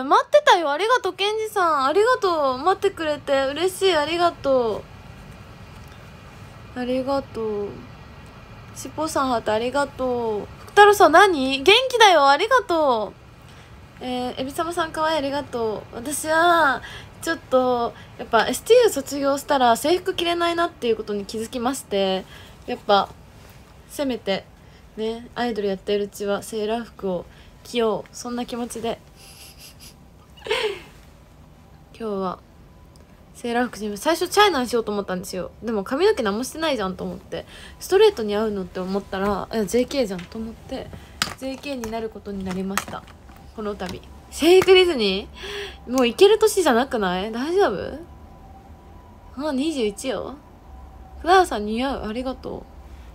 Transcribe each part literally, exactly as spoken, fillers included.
待ってたよ。ありがとうケンジさん、ありがとう。待ってくれて嬉しい。ありがとう、ありがとう。しっぽさんハートありがとう。福太郎さん何元気だよ。ありがとう。えー、エビサマさんかわいい。ありがとう。私はちょっとやっぱ エスティーユー 卒業したら制服着れないなっていうことに気づきまして、やっぱせめてね、アイドルやっているうちはセーラー服を着よう、そんな気持ちで今日はセーラー服に最初チャイナにしようと思ったんですよ。でも髪の毛何もしてないじゃんと思って、ストレートに合うのって思ったら ジェーケー じゃんと思って ジェーケー になることになりました。この度制服ディズニーもう行ける年じゃなくない？大丈夫？あ、にじゅういちよ。福田さん似合う。ありがと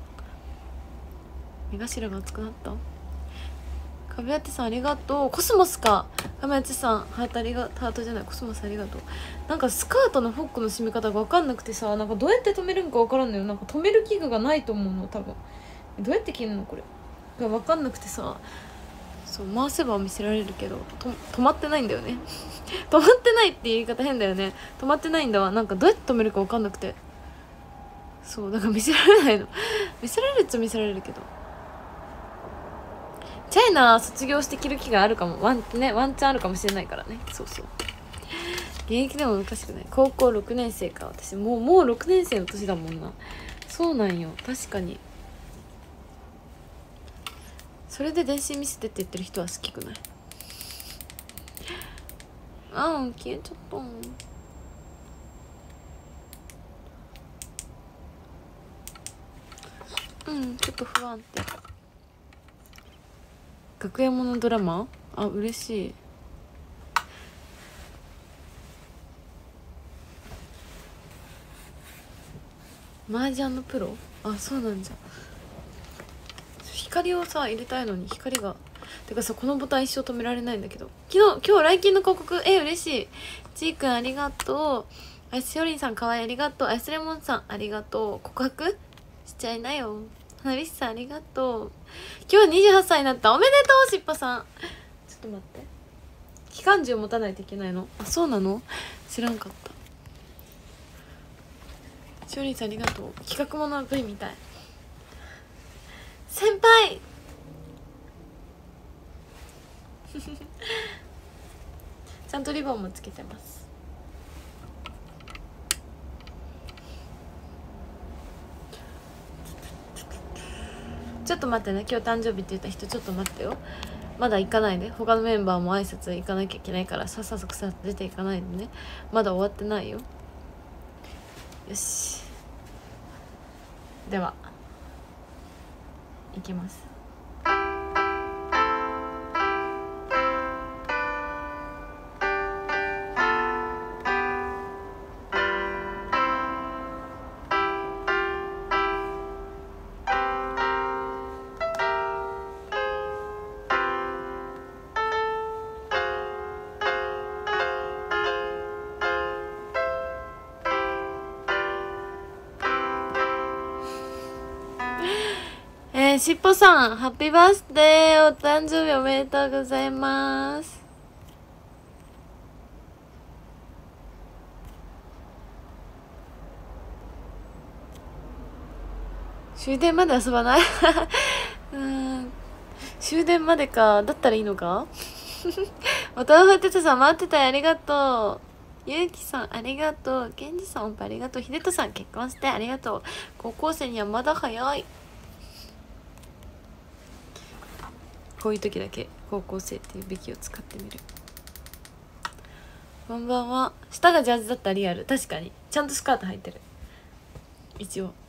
う。目頭が熱くなった。壁当てさんありがとう。コスモスか。壁当てさんハートありがハートじゃないコスモスありがとう。なんかスカートのフォックの締め方が分かんなくてさ、なんかどうやって止めるんか分からんのよ。なんか止める器具がないと思うの多分。どうやって切るのこれが分かんなくてさ、そう回せば見せられるけどと止まってないんだよね止まってないって言い方変だよね。止まってないんだわ。なんかどうやって止めるか分かんなくて、そうだから見せられないの見せられるっちゃ見せられるけど、チャイナ卒業して着る気があるかも。ワンねワンチャンあるかもしれないからね。そうそう、現役でもおかしくない。高校ろくねん生か。私もうもうろくねん生の年だもんな。そうなんよ、確かに。それで電信見せてって言ってる人は好きくない？ああ消えちゃった。うんちょっと不安定。学園ものドラマ、あ嬉しい。麻雀のプロ、あそうなんじゃ。光をさ入れたいのに光がてかさ、このボタン一生止められないんだけど。昨日今日来金の広告、え嬉しい。ちーくんありがとう。アイスしおりんさんかわいいありがとう。アイスレモンさんありがとう。告白しちゃいなよ。花火師さんありがとう。今日にじゅうはっさいになった。おめでとうしっぱさん。ちょっと待って、期間中持たないといけないの？あそうなの？知らんかった。しおりんさんありがとう。企画もの V みたい。先輩ちゃんとリボンもつけてます。ちょっと待ってね、今日誕生日って言った人ちょっと待ってよ。まだ行かないで。他のメンバーも挨拶行かなきゃいけないから、さっさとさ出ていかないでね。まだ終わってないよ。よし、では行きます。えー、しっぽさんハッピーバースデー、お誕生日おめでとうございます。終電まで遊ばないうーん終電までか。だったらいいのかお豆腐てつさん待ってたよ、ありがとう。ゆうきさんありがとう。けんじさんおっぱいありがとう。ひでとさん結婚してありがとう。高校生にはまだ早い。こういう時だけ高校生っていうべきを使ってみる。こんばんは。下がジャージだったらリアル。確かにちゃんとスカート履いてる一応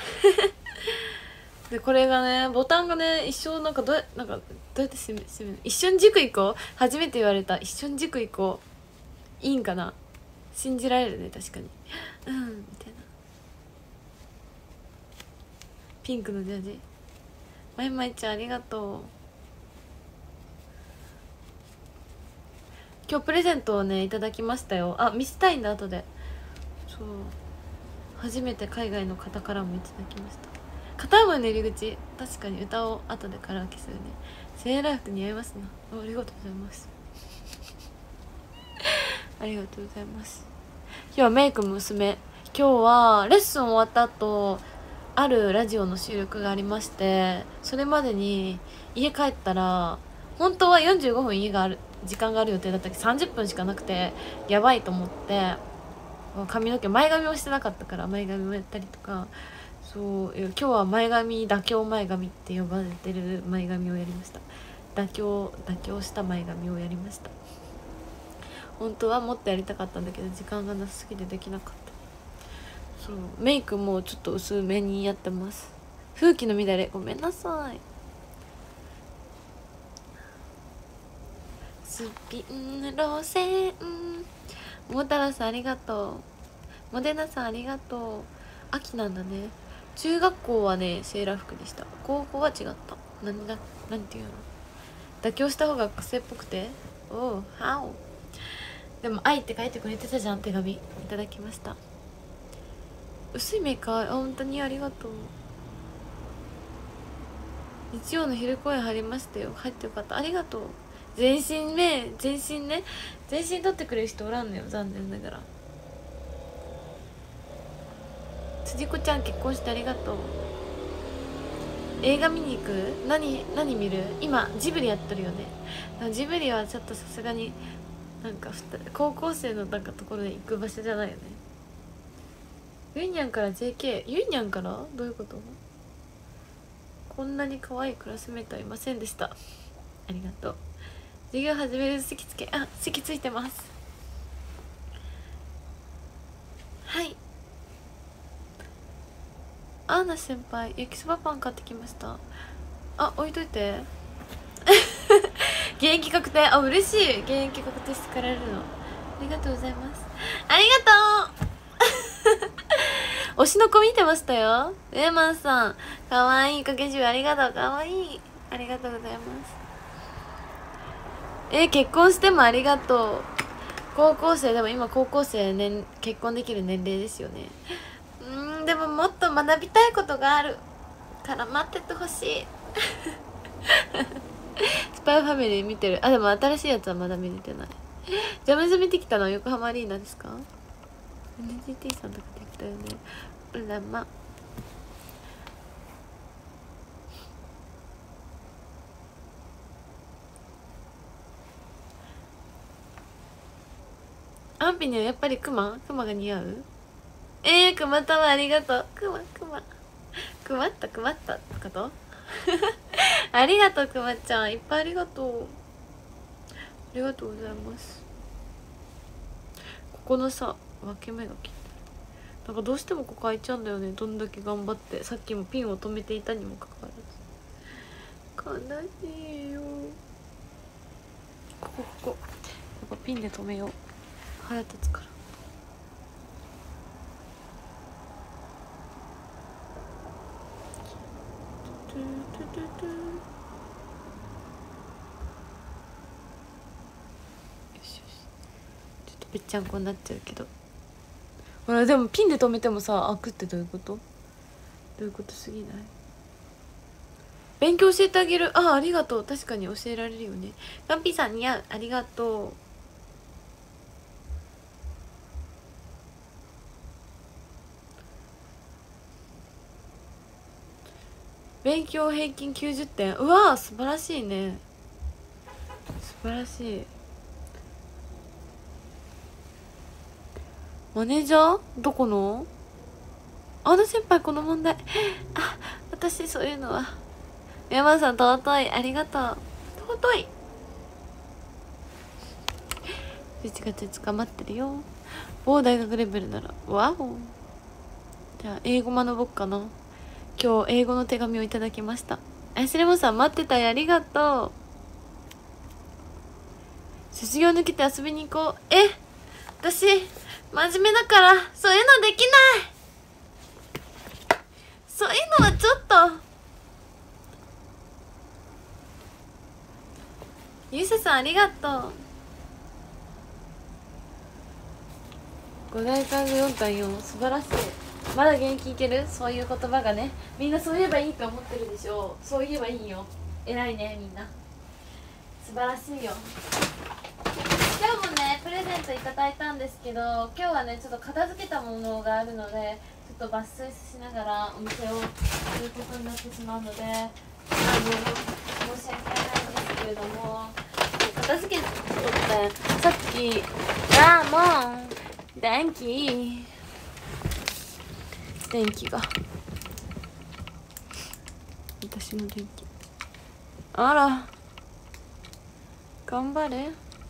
でこれがね、ボタンがね一生なんかどうなんかどうやって閉め閉める。一瞬塾行こう、初めて言われた。一瞬塾行こういいんかな。信じられるね確かに。うんみたいな。ピンクのジャージ。まいまいちゃんありがとう。今日プレゼントをねいただきましたよ。あ見せたいんだ後で。そう初めて海外の方からもいただきました。片思いの入り口、確かに歌を後でカラオケするね。セーラー服似合いますな。ありがとうございますありがとうございます。今日はメイク娘。今日はレッスン終わった後あるラジオの収録がありまして、それまでに家帰ったら本当はよんじゅうごふん家がある時間がある予定だったけどさんじゅっぷんしかなくてやばいと思って、髪の毛前髪もしてなかったから前髪もやったりとか、そう今日は前髪妥協前髪って呼ばれてる前髪をやりました。妥協妥協した前髪をやりました。本当はもっとやりたかったんだけど時間がなさすぎてできなかった。そうメイクもちょっと薄めにやってます。風紀の乱れごめんなさい。スピン路線モータラさんありがとう。モデナさんありがとう。秋なんだね。中学校はねセーラー服でした。高校は違った。何だなんていうの、妥協した方が癖っぽくて、おうハオ。でも愛って書いてくれてたじゃん。手紙いただきました。薄いメイクあ本当にありがとう。日曜の昼公演入りましたよ。入ってよかった。ありがとう。全身ね全身ね全身撮ってくれる人おらんのよ、残念ながら。辻子ちゃん結婚してありがとう。映画見に行く？何何見る？今ジブリやってるよね。ジブリはちょっとさすがになんか高校生のなんかところで行く場所じゃないよね。ゆいにゃんから ジェーケー ゆいにゃんからどういうこと？こんなに可愛いクラスメートはいませんでした。ありがとう。授業始める席つけ、あ席ついてます。はい。アーナ先輩焼きそばパン買ってきました。あ置いといて現役確定。あ嬉しい。現役確定してかられるのありがとうございます。ありがとう推しの子見てましたよ。ウェーマンさんかわいいかけじゅうありがとう。かわいいありがとうございます。え結婚してもありがとう。高校生でも今高校生、ね、結婚できる年齢ですよね。うんでももっと学びたいことがあるから待っててほしいスパイファミリー見てる。あでも新しいやつはまだ見れてない。ジャムズ見てきたのは横浜アリーナですか？ エヌジーティー さんとかできたよね。うらまアンピにはやっぱりクマクマが似合う。えー、クマたまありがとう。クマクマクマったクマったってことありがとうクマちゃんいっぱいありがとう。ありがとうございます。ここのさ分け目が切ってる。なんかどうしてもここ開いちゃうんだよね。どんだけ頑張ってさっきもピンを止めていたにもかかわらず。悲しいよ。ここここやっぱピンで止めよう。腹立つから。ぺっちゃんこになっちゃうけど、ほらでもピンで止めてもさ開くってどういうこと？どういうことすぎない？勉強教えてあげる。あありがとう。確かに教えられるよね。ガンピーさん似合う。ありがとう。勉強平均きゅうじゅってん。うわー素晴らしいね。素晴らしい。マネージャーどこの？あの先輩この問題あ私そういうのは。山田さん尊いありがとう。尊い。じゅういちがついつか待ってるよ。某大学レベルならわお。じゃあ英語学ぼっかな。今日英語の手紙をいただきました。あしれもさん待ってたよありがとう。卒業抜けて遊びに行こう。え私真面目だからそういうのできない。そういうのはちょっと。ゆうささんありがとう。ご大会のよんたいよん素晴らしい。まだ現役いける。そういう言葉がねみんなそう言えばいいと思ってるでしょう。そう言えばいいよ。偉いねみんな素晴らしいよ。今日もねプレゼントいただいたんですけど、今日はねちょっと片付けたものがあるのでちょっと抜粋しながらお店をすることになってしまうので、あの申し訳ないんですけれども、片付けとってさっきあーもう電気電気が私の電気、あら頑張れ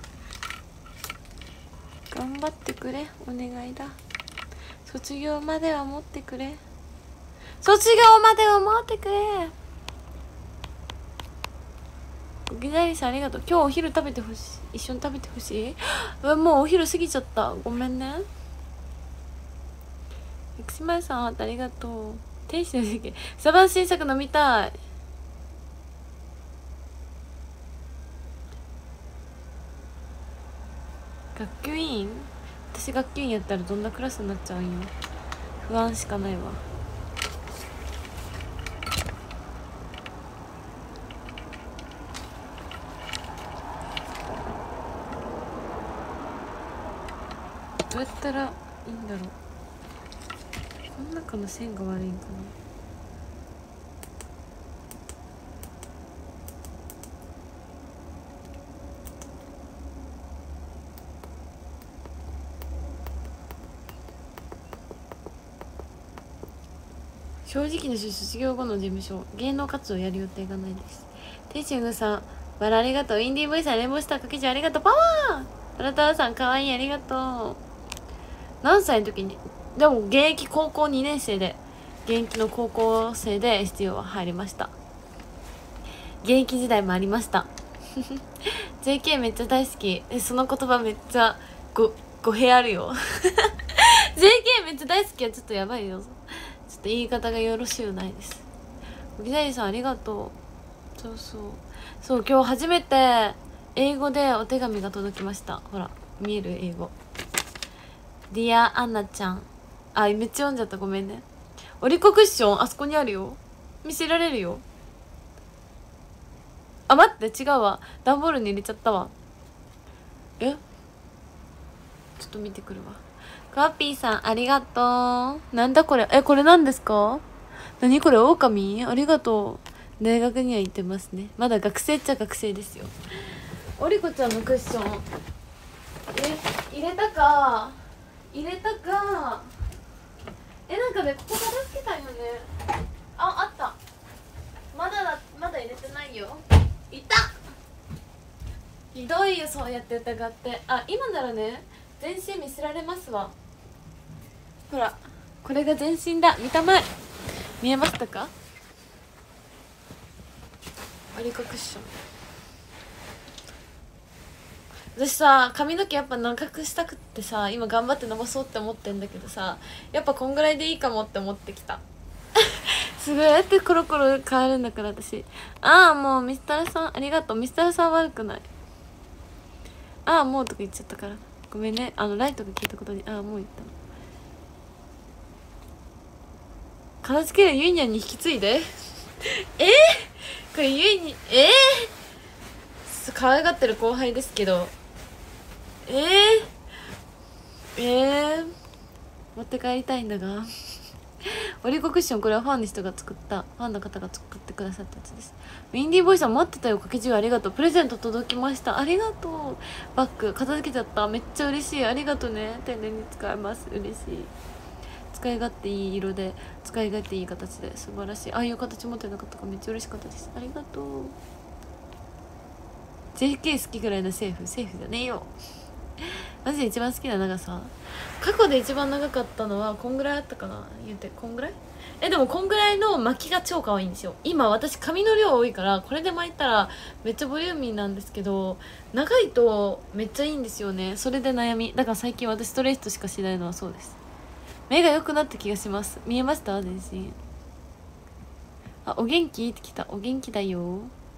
頑張ってくれ、お願いだ。卒業までは持ってくれ、卒業までは持ってくれ。ごきだりさんありがとう。今日お昼食べてほしい、一緒に食べてほしい。うわもうお昼過ぎちゃった、ごめんね。薬師丸さんありがとう。天使の席スタバン新作飲みたい。学級委員、私学級委員やったらどんなクラスになっちゃうんよ。不安しかないわ。どうやったらいいんだろう。この中の線が悪いんかな。正直な卒業後の事務所、芸能活動をやる予定がないです。テイシングさんバラありがとう。インディーボイさんレモンスターかけちゃんありがとう。パワータラタワさんかわいいありがとう。何歳の時に、でも現役高校にねん生で、現役の高校生で エスティーオー は入りました。現役時代もありました。ジェーケー めっちゃ大好き。えその言葉めっちゃご語弊あるよ。ジェーケー めっちゃ大好きはちょっとやばいよ。ちょっと言い方がよろしゅうないです。ギザリさんありがとう。そうそうそう今日初めて英語でお手紙が届きました。ほら見える英語。ディアアンナちゃん、あめっちゃ読んじゃった、ごめんね。オリコクッションあそこにあるよ、見せられるよ。あ待って違うわ、段ボールに入れちゃったわ。えちょっと見てくるわ。クワッピーさんありがとう。なんだこれ、えこれ何ですか。何これ、オオカミ、ありがとう。大学には行ってますね。まだ学生っちゃ学生ですよ。オリコちゃんのクッションえ入れたか入れたかえなんかねここ片付けたいよね。ああった、まだだ、まだ入れてないよ。いた、ひどいよそうやって疑って。あ今ならね全身見せられますわ。ほらこれが全身だ、見たまえ、見えましたか。アリカクッション、私さ髪の毛やっぱ長くしたくってさ今頑張って伸ばそうって思ってんだけどさ、やっぱこんぐらいでいいかもって思ってきた。すごいやってコロコロ変わるんだから私。ああもうミスターさんありがとう。ミスターさん悪くない。ああもうとか言っちゃったからごめんね。あのライトが聞いたことにああもう言ったの。片付けるゆいにゃんに引き継いでえー、これゆいにえー、可愛がってる後輩ですけどえー、えー、持って帰りたいんだがオリコクッション、これはファンの人が作ったファンの方が作ってくださったやつです。ウィンディーボイさん待ってたよ、掛けじゅうありがとう。プレゼント届きました、ありがとう。バッグ片付けちゃった、めっちゃ嬉しい、ありがとうね。丁寧に使います、嬉しい。使い勝手いい色で使い勝手いい形で素晴らしい。ああいう形持ってなかったからめっちゃ嬉しかったです、ありがとう。 ジェーケー 好きぐらいのセーフセーフじゃねえよ。マジで一番好きな長さ、過去で一番長かったのはこんぐらいあったかな。言うてこんぐらい、えでもこんぐらいの巻きが超可愛いんですよ。今私髪の量多いからこれで巻いたらめっちゃボリューミーなんですけど、長いとめっちゃいいんですよね。それで悩みだから最近私ストレートしかしないのはそうです。目が良くなった気がします。見えました全身。あお元気って来た。お元気だよ。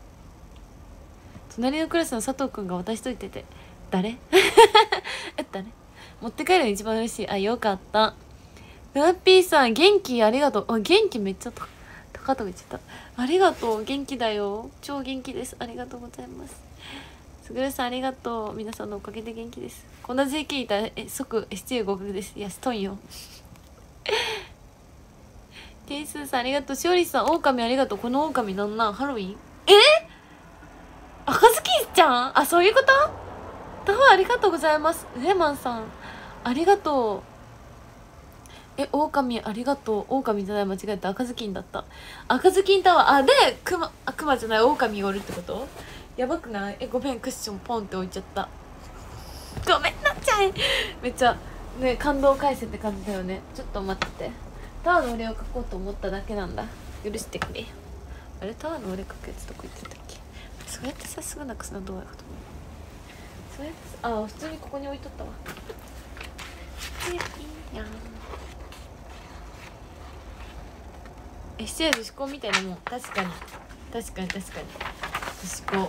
隣のクラスの佐藤くんが渡しといてて誰え誰持って帰るの一番嬉しい。あよかった。フラッピーさん元気ありがとう。あ元気めっちゃ高高とか言っちゃった。ありがとう、元気だよ、超元気です、ありがとうございます。 すぐるさんありがとう。皆さんのおかげで元気です。こんな ジェーケー いたらえ即 エスティー 合格です。いやしとんよテイスーさんありがとう。しおりさん狼ありがとう。この狼なんなんハロウィンえ赤ずきんちゃん、あそういうこと。タワーありがとうございます。レマンさんありがとう。え狼ありがとう。狼じゃない、間違えた。赤ずきんだった。赤ずきんタワー、あでクマ、あクマじゃない狼がおるってこと。やばくない？えごめん、クッションポンって置いちゃった。ごめんなっちゃい。めっちゃね感動回線って感じだよね。ちょっと待って、タワーの俺を描こうと思っただけなんだ。許してくれ。あれタワーの俺描くやつどこ行ってたっけ。そうやってさすぐなくすのどうやこと。そうやってあ普通にここに置いとったわ。いいやん。エスティー 女子校みたいなもん。確かに確かに確かに女子校。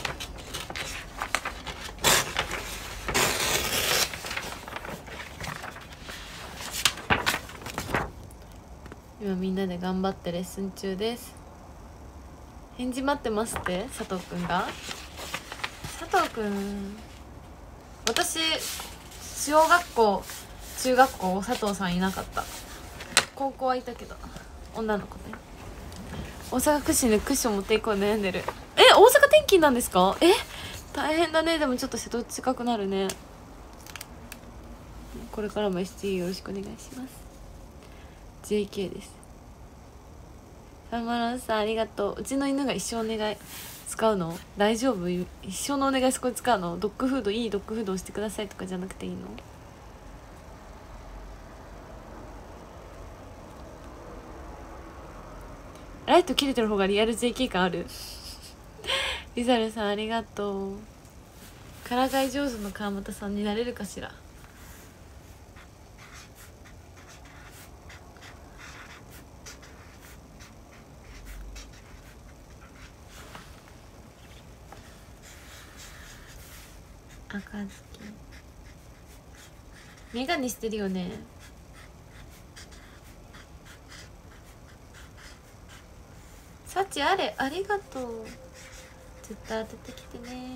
今みんなで頑張ってレッスン中です。返事待ってますって佐藤くんが。佐藤くん私小学校中学校佐藤さんいなかった。高校はいたけど女の子で。大阪屈指のクッション持っていこう悩んでる。え大阪転勤なんですか。え大変だね。でもちょっと瀬戸近くなるね。これからも エスティー よろしくお願いします。 ジェーケー です。サマロンさんありがとう。うちの犬が一生お願い使うの大丈夫？一生のお願いそこで使うの？ドッグフードいいドッグフードをしてくださいとかじゃなくていいの？ライト切れてる方がリアル ジェーケー 感あるリザルさんありがとう。からかい上手の川又さんになれるかしら。赤ずきメガネしてるよね。サチあれありがとう。絶対当ててきてね。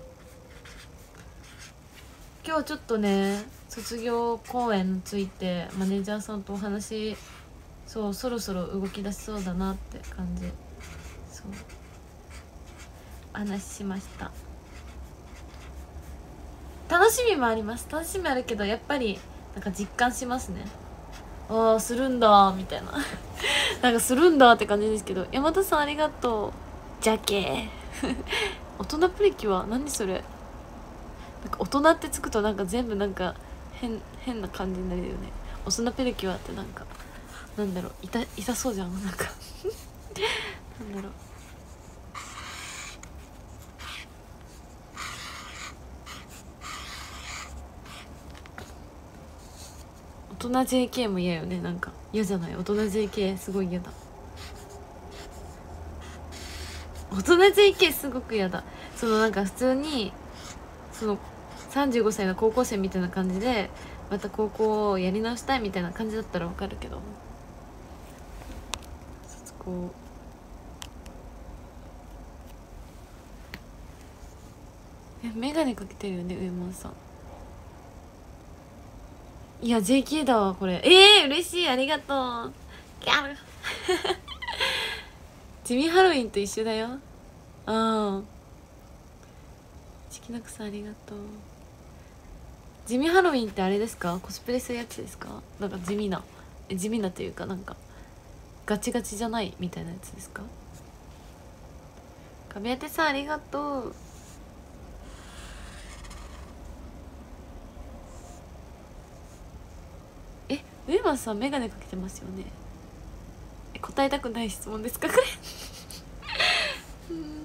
今日ちょっとね卒業公演についてマネージャーさんとお話、そうそろそろ動き出しそうだなって感じ、そう話しました。楽しみもあります。楽しみあるけどやっぱりなんか実感しますね。ああするんだみたいななんかするんだって感じですけど。山田さんありがとう。ジャケ大人プリキュア何それ。なんか大人ってつくとなんか全部なんか変変な感じになるよね。大人プリキュアってなんかなんだろう痛痛そうじゃんなんかなんだろう。大人 ジェーケー も嫌よね。なんか嫌じゃない？大人 ジェーケー すごい嫌だ。大人 ジェーケー すごく嫌だ。そのなんか普通にそのさんじゅうごさいの高校生みたいな感じでまた高校をやり直したいみたいな感じだったらわかるけど、卒コえメガネかけてるよね上門さん。いや ジェーケー だわこれ。えー、嬉しいありがとうキャル地味ハロウィンと一緒だよ。ああチキナクさんありがとう。地味ハロウィンってあれですか？コスプレするやつですか？なんか地味なえ地味なというかなんかガチガチじゃないみたいなやつですか？壁当てさんありがとう。え上松さんメガネかけてますよね。え答えたくない質問ですかこれうん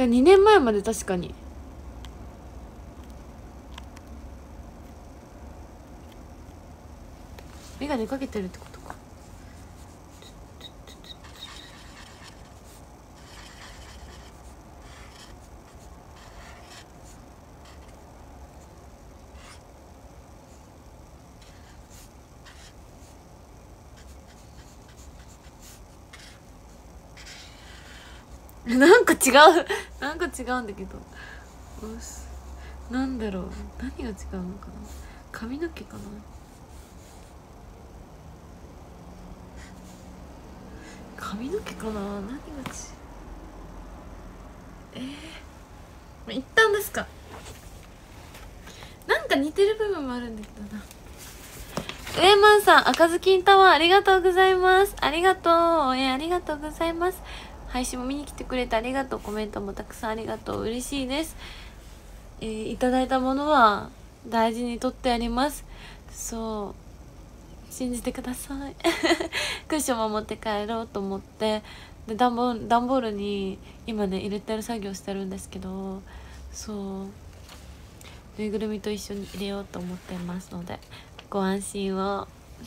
やにねんまえまで確かに眼鏡かけてるってことか。なんか違うなんか違うんだけど、なんだろう、何が違うのかな。髪の毛かな。髪の毛かな。何が違う。えー、一旦ですか。なんか似てる部分もあるんだけどな。ウェイマンさん、赤ずきんタワーありがとうございます。ありがとう。えー、ありがとうございます。配信も見に来てくれてありがとう。コメントもたくさんありがとう。嬉しいです。えー、いただいたものは大事に取ってあります。そう信じてくださいクッションも持って帰ろうと思ってで段ボール、段ボールに今ね入れてる作業してるんですけど、そうぬいぐるみと一緒に入れようと思ってますのでご安心を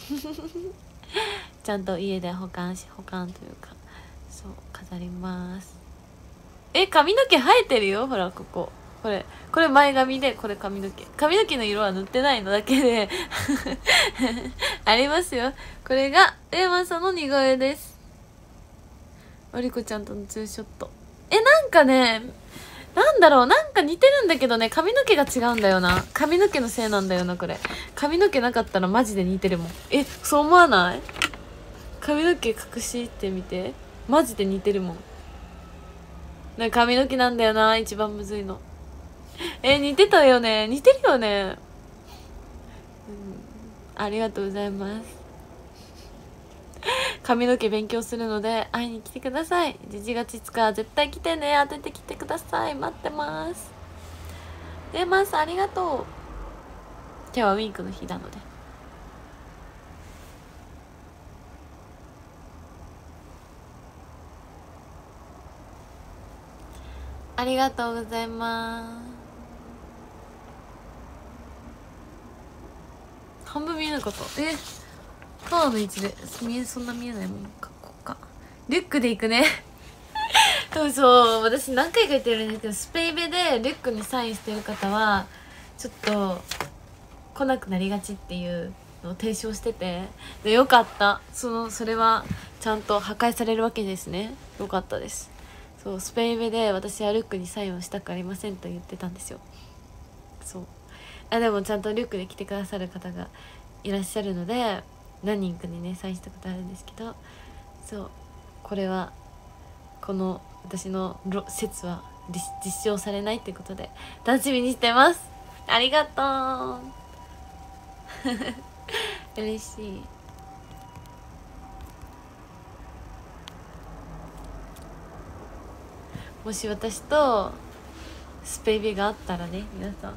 ちゃんと家で保管し保管というかそう飾ります。え、髪の毛生えてるよ。ほらこここれこれ前髪でこれ髪の毛髪の毛の色は塗ってないのだけでありますよ。これがレーマンさんの似顔絵です。おりこちゃんとのツーショット。え、なんかねなんだろう、なんか似てるんだけどね、髪の毛が違うんだよな。髪の毛のせいなんだよなこれ。髪の毛なかったらマジで似てるもん。え、そう思わない？髪の毛隠してみて、マジで似てるもん。なんか髪の毛なんだよな一番むずいの。え、似てたよね。似てるよね、うん、ありがとうございます。髪の毛勉強するので会いに来てください。じゅういちがついつか絶対来てね。当ててきてください。待ってます。レーマンさんありがとう。今日はウィンクの日なのでありがとうございます。半分見えなかった。え、カーの位置で見え、そんな見えないもんか。こうかリュックで行くねそうそう、私何回か言ってるんですけど、スペイベでリュックにサインしてる方はちょっと来なくなりがちっていうのを提唱してて、でよかった。そのそれはちゃんと破壊されるわけですね。よかったです。そう、スペイベで私はリュックにサインをしたくありませんと言ってたんですよ。そうあ、でもちゃんとリュックで来てくださる方がいらっしゃるので何人かにねサインしたことあるんですけど、そうこれはこの私の説は実証されないってことで楽しみにしてます。ありがとう嬉しい。もし私とスペイビがあったらね、皆さん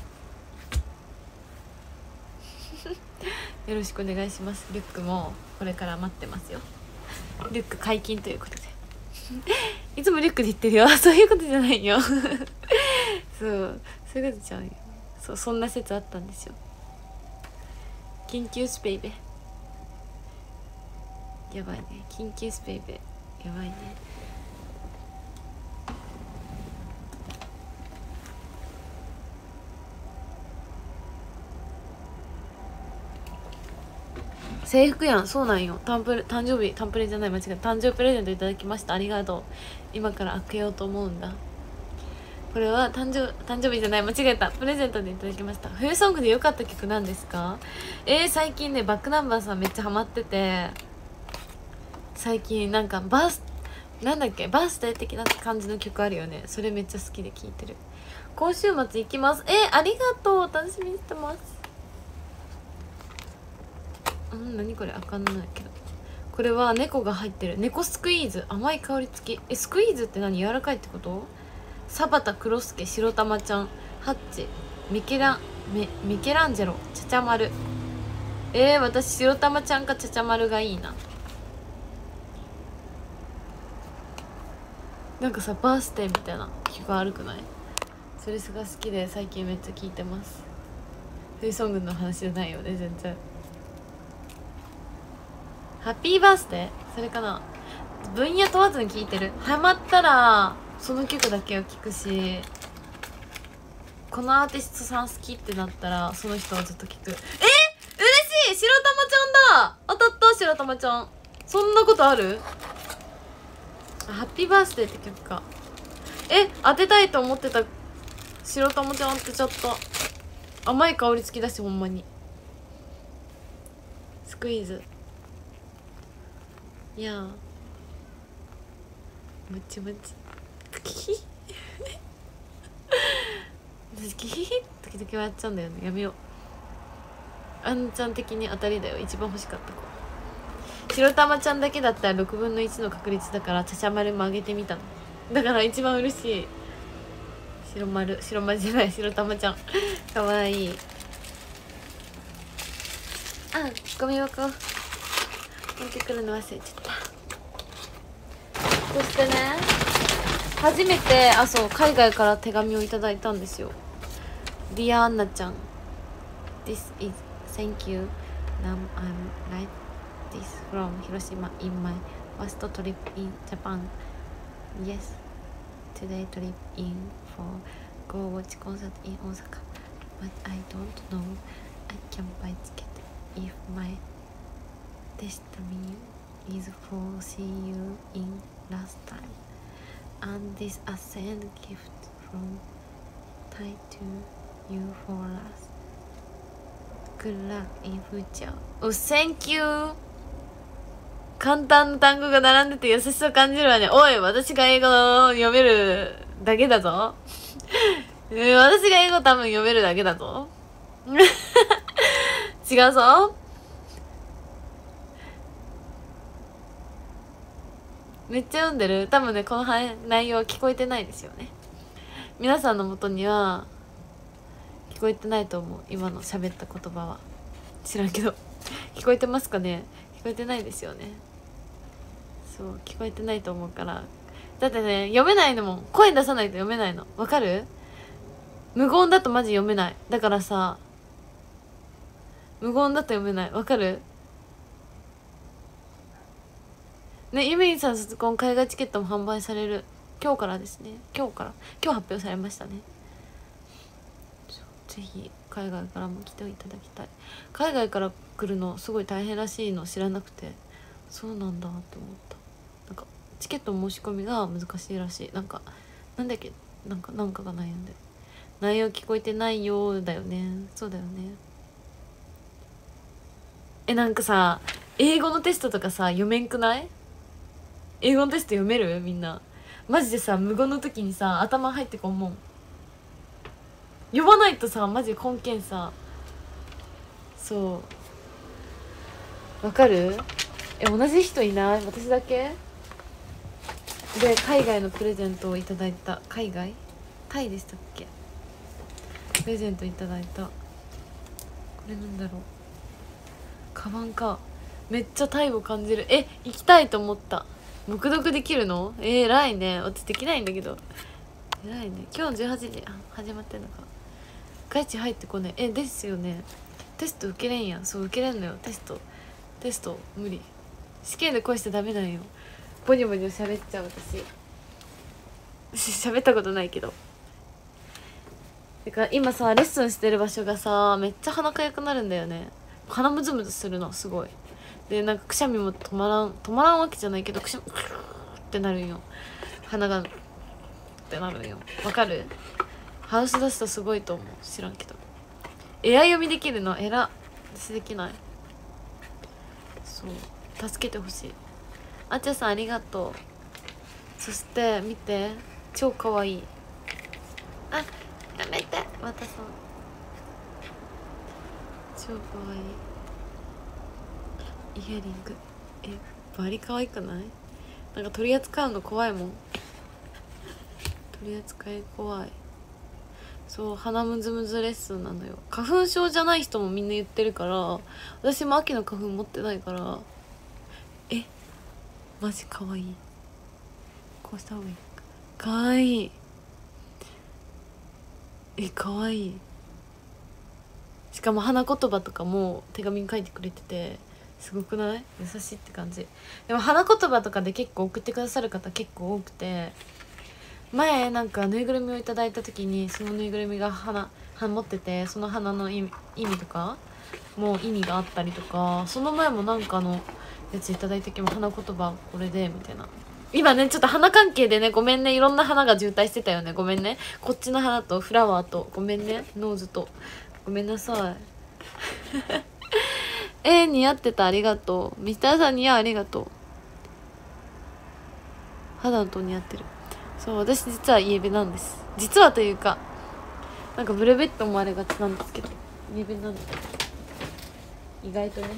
よろしくお願いします。リュックもこれから待ってますよ。リュック解禁ということでいつもリュックで言ってるよそういうことじゃないよそうそういうことちゃうよ。そう、そんな説あったんですよ。緊急スペイベやばいね。緊急スペイベやばいね。制服やん。そうなんよ。誕プレ誕生日誕プレじゃない、間違えた。誕生日プレゼントいただきました。ありがとう。今から開けようと思うんだ。これは誕生誕生日じゃない、間違えた。プレゼントでいただきました。冬ソングで良かった曲なんですか？えー、最近ねバックナンバーさんめっちゃハマってて、最近なんかバースなんだっけバースデー的な感じの曲あるよね。それめっちゃ好きで聴いてる。今週末行きます。えー、ありがとう。楽しみにしてます。うん、何これあかんないけど、これは猫が入ってる。猫スクイーズ甘い香り付き。え、スクイーズって何？柔らかいってこと？サバタ、クロスケ、白玉ちゃん、ハッチ、ミケランミミケランジェロ、チャチャマル。えー、私白玉ちゃんかチャチャマルがいいな。 なんかさバースデーみたいな曲あるくない？それが好きで最近めっちゃ聴いてます。冬ソングの話じゃないよね全然。ハッピーバースデーそれかな。分野問わずに聴いてる。ハマったらその曲だけを聴くし、このアーティストさん好きってなったらその人をずっと聴く。え、嬉しい。白玉ちゃんだ。当たった。白玉ちゃんそんなことある？ハッピーバースデーって曲か。え、当てたいと思ってた。白玉ちゃん当てちゃった。甘い香り付きだしほんまに。スクイーズ。いやーもちもちキヒ私キヒヒ時々笑っちゃうんだよね。やめよう。あんちゃん的に当たりだよ。一番欲しかった子。白玉ちゃんだけだったらろくぶんのいちの確率だからちゃちゃ丸も上げてみたの。だから一番嬉しい。白丸白丸じゃない白玉ちゃんかわいい。あ、ゴミ箱持ってくるの忘れちゃった。そしてね、初めてあそう海外から手紙をいただいたんですよ。ディアアンナちゃん This is thank you. Now I'm right this from Hiroshima in my first trip in Japan. Yes, today trip in for go watch concert in Osaka. But I don't know I can buy ticket if my destiny is for see you in last time. And this a send gift from Thai to you for us. Good luck in future. Oh, thank you. 簡単な単語が並んでて優しさを感じるわね。おい、私が英語読めるだけだぞ。私が英語多分読めるだけだぞ。違うぞ。めっちゃ読んでる。多分ねこの内容は聞こえてないですよね。皆さんの元には聞こえてないと思う。今の喋った言葉は知らんけど聞こえてますかね。聞こえてないですよね。そう聞こえてないと思うから。だってね読めないのもん。声出さないと読めないの。わかる？無言だとマジ読めない。だからさ無言だと読めない。わかる？ね、ゆめりんさん卒コン海外チケットも販売される。今日からですね。今日から今日発表されましたね。ぜひ海外からも来ていただきたい。海外から来るのすごい大変らしいの知らなくて、そうなんだって思った。なんかチケット申し込みが難しいらしい。なんかなんだっけ、なんかなんかが悩んで内容聞こえてないようだよね。そうだよね。え、なんかさ英語のテストとかさ読めんくない？英語のテスト読める？みんなマジでさ無言の時にさ頭入ってこんもん。読まないとさマジ根源さ。そうわかる？え、同じ人いない？私だけで海外のプレゼントをいただいた。海外？タイでしたっけ？プレゼントいただいた。これなんだろう。カバンか。めっちゃタイを感じる。え、行きたいと思った。黙読できるの？えー、偉いね。私できないんだけど偉いね。今日のじゅうはちじあ始まってんのか。外地入ってこねえ。ですよね。テスト受けれんやん。そう受けれんのよ。テストテスト無理。試験で声してダメなんよ。ボニョボニョ喋っちゃう私喋ったことないけど。だから今さレッスンしてる場所がさめっちゃ鼻かゆくなるんだよね。鼻ムズムズするのすごい。でなんかくしゃみも止まらん止まらんわけじゃないけどくしゃみってなるんよ。鼻がってなるんよ。わかる？ハウスダストすごいと思う。知らんけどエア読みできるのえら。私できない。そう助けてほしい。あちゃさんありがとう。そして見て超かわいい。あ、やめてまたさん超かわいい。イヤリングえバリ可愛くない？なんか取り扱うの怖いもん。取り扱い怖い。そう鼻ムズムズレッスンなのよ。花粉症じゃない人もみんな言ってるから、私も秋の花粉持ってないから。えマジ可愛い。こうした方がいいか。 かわいい。え、かわいい。しかも花言葉とかも手紙に書いてくれててすごくない？優しいって感じ。でも花言葉とかで結構送ってくださる方結構多くて、前なんかぬいぐるみをいただいた時にそのぬいぐるみが花花持ってて、その花の意味意味とかもう意味があったりとか、その前もなんかのやついただいた時も花言葉これでみたいな。今ねちょっと花関係でねごめんね、いろんな花が渋滞してたよね、ごめんね。こっちの花とフラワーとごめんね、ノーズとごめんなさいえー、似合ってた、ありがとう。ミスターさん似合う、ありがとう。肌のトーン似合ってる。そう、私実はイエベなんです。実はというかなんかブルベット思われがちなんですけどイエベなんです。意外とね、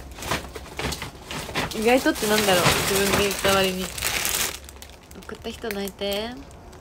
意外とってなんだろう、自分で言った割に。送った人泣いて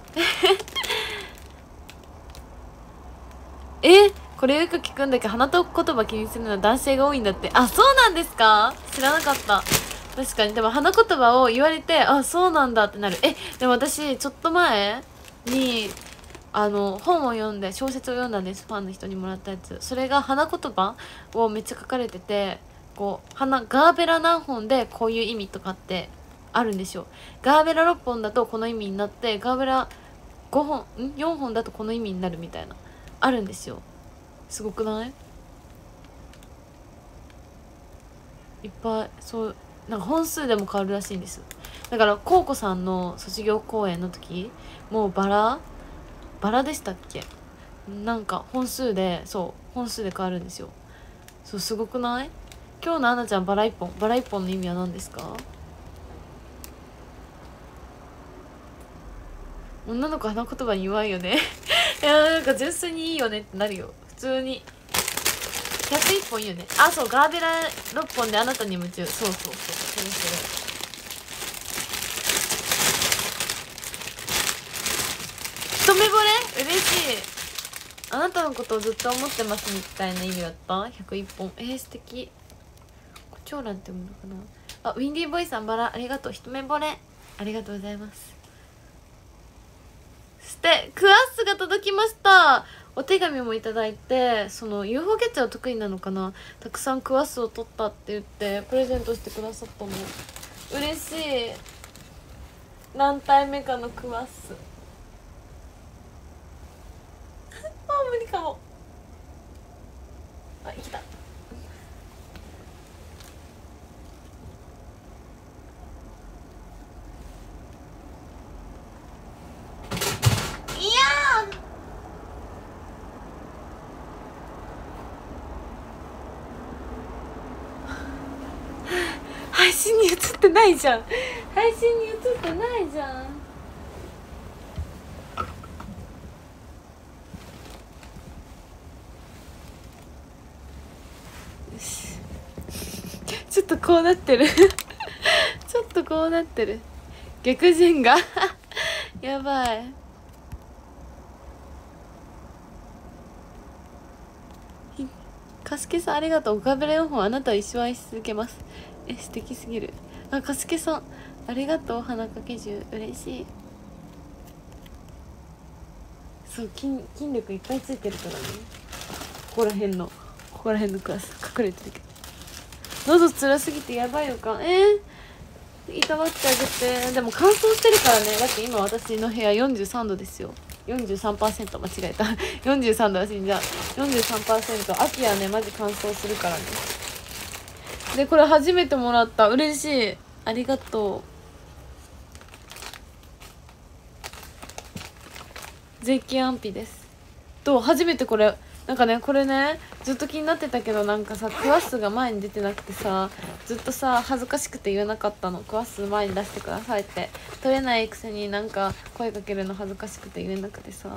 え、これよく聞くんだけど花と言葉気にするのは男性が多いんだって。あ、そうなんですか？知らなかった。確かに。でも花言葉を言われて、あ、そうなんだってなる。え、でも私ちょっと前にあの本を読んで、小説を読んだんです。ファンの人にもらったやつ。それが花言葉をめっちゃ書かれてて、こう花ガーベラ何本でこういう意味とかってあるんですよ。ガーベラろっぽんだとこの意味になって、ガーベラごほんんよんほんだとこの意味になるみたいなあるんですよ。すごくない？いっぱい。そう、なんか本数でも変わるらしいんです。だからコウコさんの卒業公演の時もうバラバラでしたっけ、なんか本数で、そう本数で変わるんですよ。そう、すごくない？今日のアナちゃんバラ一本、バラ一本の意味は何ですか？女の子花言葉に弱いよねいや、なんか純粋にいいよねってなるよ普通に。ひゃくいっぽんいいよね。あ、そう、ガーベラろっぽんであなたに夢中。そうそうそう、それそれ。一目惚れ嬉しい。あなたのことをずっと思ってますみたいな意味だった。ひゃくいっぽん、えー、素敵。コチョウランって読むのかな。あ、ウィンディーボーイさんバラありがとう。一目惚れありがとうございます。そしてクワッスが届きました。お手紙もいただいて、その ユーフォー キャッチャー得意なのかな、たくさんクワッスを取ったって言ってプレゼントしてくださったの。嬉しい。何体目かのクワッスあ、無理かも。あ、来た。いやー、配信に映ってないじゃん。配信に映ってないじゃん。ちょっとこうなってるちょっとこうなってる。逆陣がやばい。カスケさんありがとう。ガーベラよんほんあなたを一生愛し続けます。え、素敵すぎる。あ、カスケさんありがとう。花かけ銃嬉しい。そう、筋筋力いっぱいついてるからね。ここら辺のここら辺のクラス隠れてるけど、喉つらすぎてやばいのか。えー、いたわってあげて。でも乾燥してるからね。だって今私の部屋よんじゅうさんどですよ。よんじゅうさんパーセント 間違えたよんじゅうさんどは死んじゃう。 よんじゅうさんパーセント 秋はねマジ乾燥するからね。でこれ初めてもらった。嬉しい、ありがとう。税金安否ですと、初めてこれなんかね、これねずっと気になってたけど、なんかさクワッスが前に出てなくてさ、ずっとさ恥ずかしくて言えなかったの。クワッス前に出してくださいって。取れないくせになんか声かけるの恥ずかしくて言えなくてさ。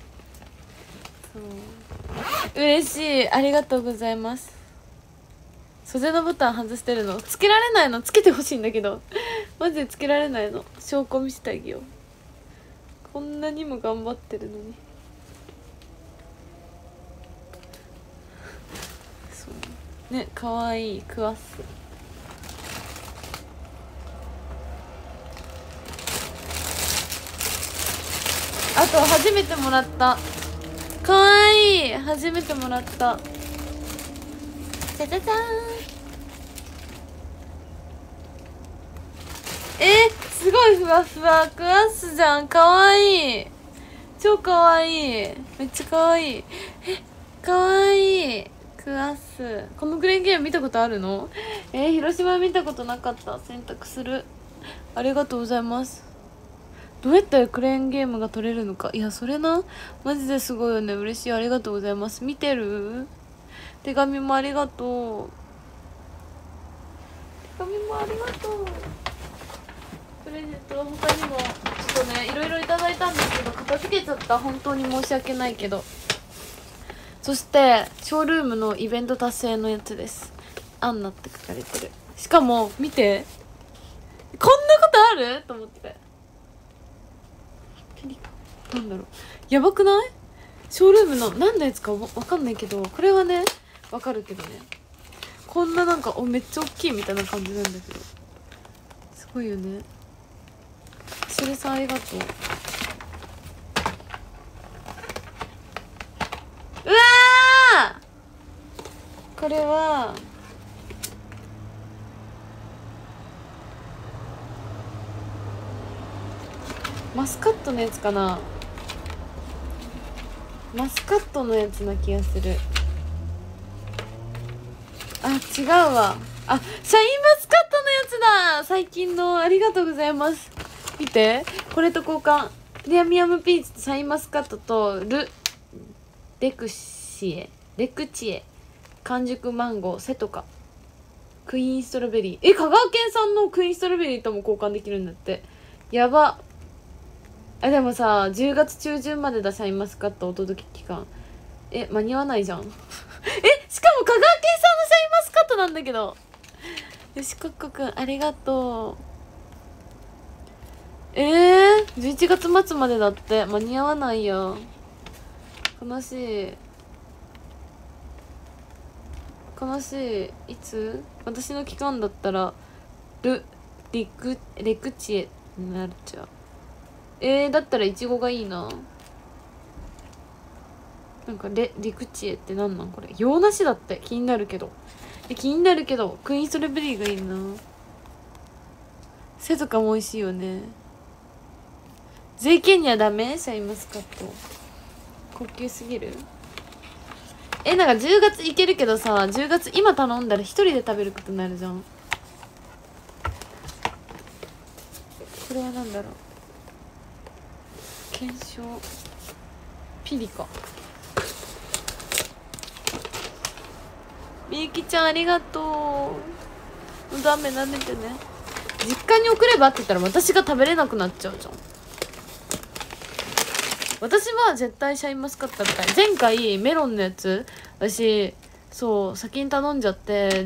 そう嬉しい、ありがとうございます。袖のボタン外してるのつけられないの。つけてほしいんだけどマジでつけられないの。証拠見せてあげよう。こんなにも頑張ってるのに。そうね、かわいいクワッス。 あと初めてもらった。かわいい。初めてもらった。じゃじゃじゃーん。えー、すごいふわふわ。クワッスじゃん。かわいい。超かわいい。めっちゃかわいい。え、かわいい。クワッス。このクレーンゲーム見たことあるの？えー、広島見たことなかった。選択する。ありがとうございます。どうやったらクレーンゲームが取れるのか。いや、それな。マジですごいよね。嬉しい。ありがとうございます。見てる？手紙もありがとう。手紙もありがとう。プレゼントは他にもちょっとねいろいろいただいたんですけど片付けちゃった。本当に申し訳ないけど。そしてショールームのイベント達成のやつです。アンナって書かれてる。しかも見て、こんなことあると思って。なんだろう、やばくない？ショールームの何のやつかわかんないけど、これはねわかるけどね、こんななんかおめっちゃ大きいみたいな感じなんだけど、すごいよね。しれさんありがとう。うわー、これはマスカットのやつかな。マスカットのやつな気がする。あ、違うわ。あ、シャインマスカットのやつだ。最近の。ありがとうございます。見て、これと交換。プレミアムピーチとシャインマスカットとルレクシエレクチエ完熟マンゴーセトカクイーンストロベリー。え、香川県産のクイーンストロベリーとも交換できるんだって。やば。あ、でもさ、じゅうがつ中旬までだ。シャインマスカットお届け期間。え、間に合わないじゃん。え、しかも香川県産のシャインマスカットなんだけど。よしこっこくんありがとう。えー、じゅういちがつ末までだって。間に合わないよ。悲しい悲しい。いつ？私の期間だったらルリクレクチエになっちゃう。えー、だったらイチゴがいいな。なんかレリクチエってなんなんこれ。洋梨だって。気になるけどえ気になるけどクイーンストロベリーがいいな。セとかも美味しいよね。税金にはダメ？シャインマスカット高級すぎる。え、なんかじゅうがついけるけどさ、じゅうがつ今頼んだら一人で食べることになるじゃん。これはなんだろう、検証ピリカ。みゆきちゃんありがとう。ダメ舐めてね。実家に送ればって言ったら私が食べれなくなっちゃうじゃん。私は絶対シャインマスカット食べたい。前回メロンのやつ私そう先に頼んじゃって、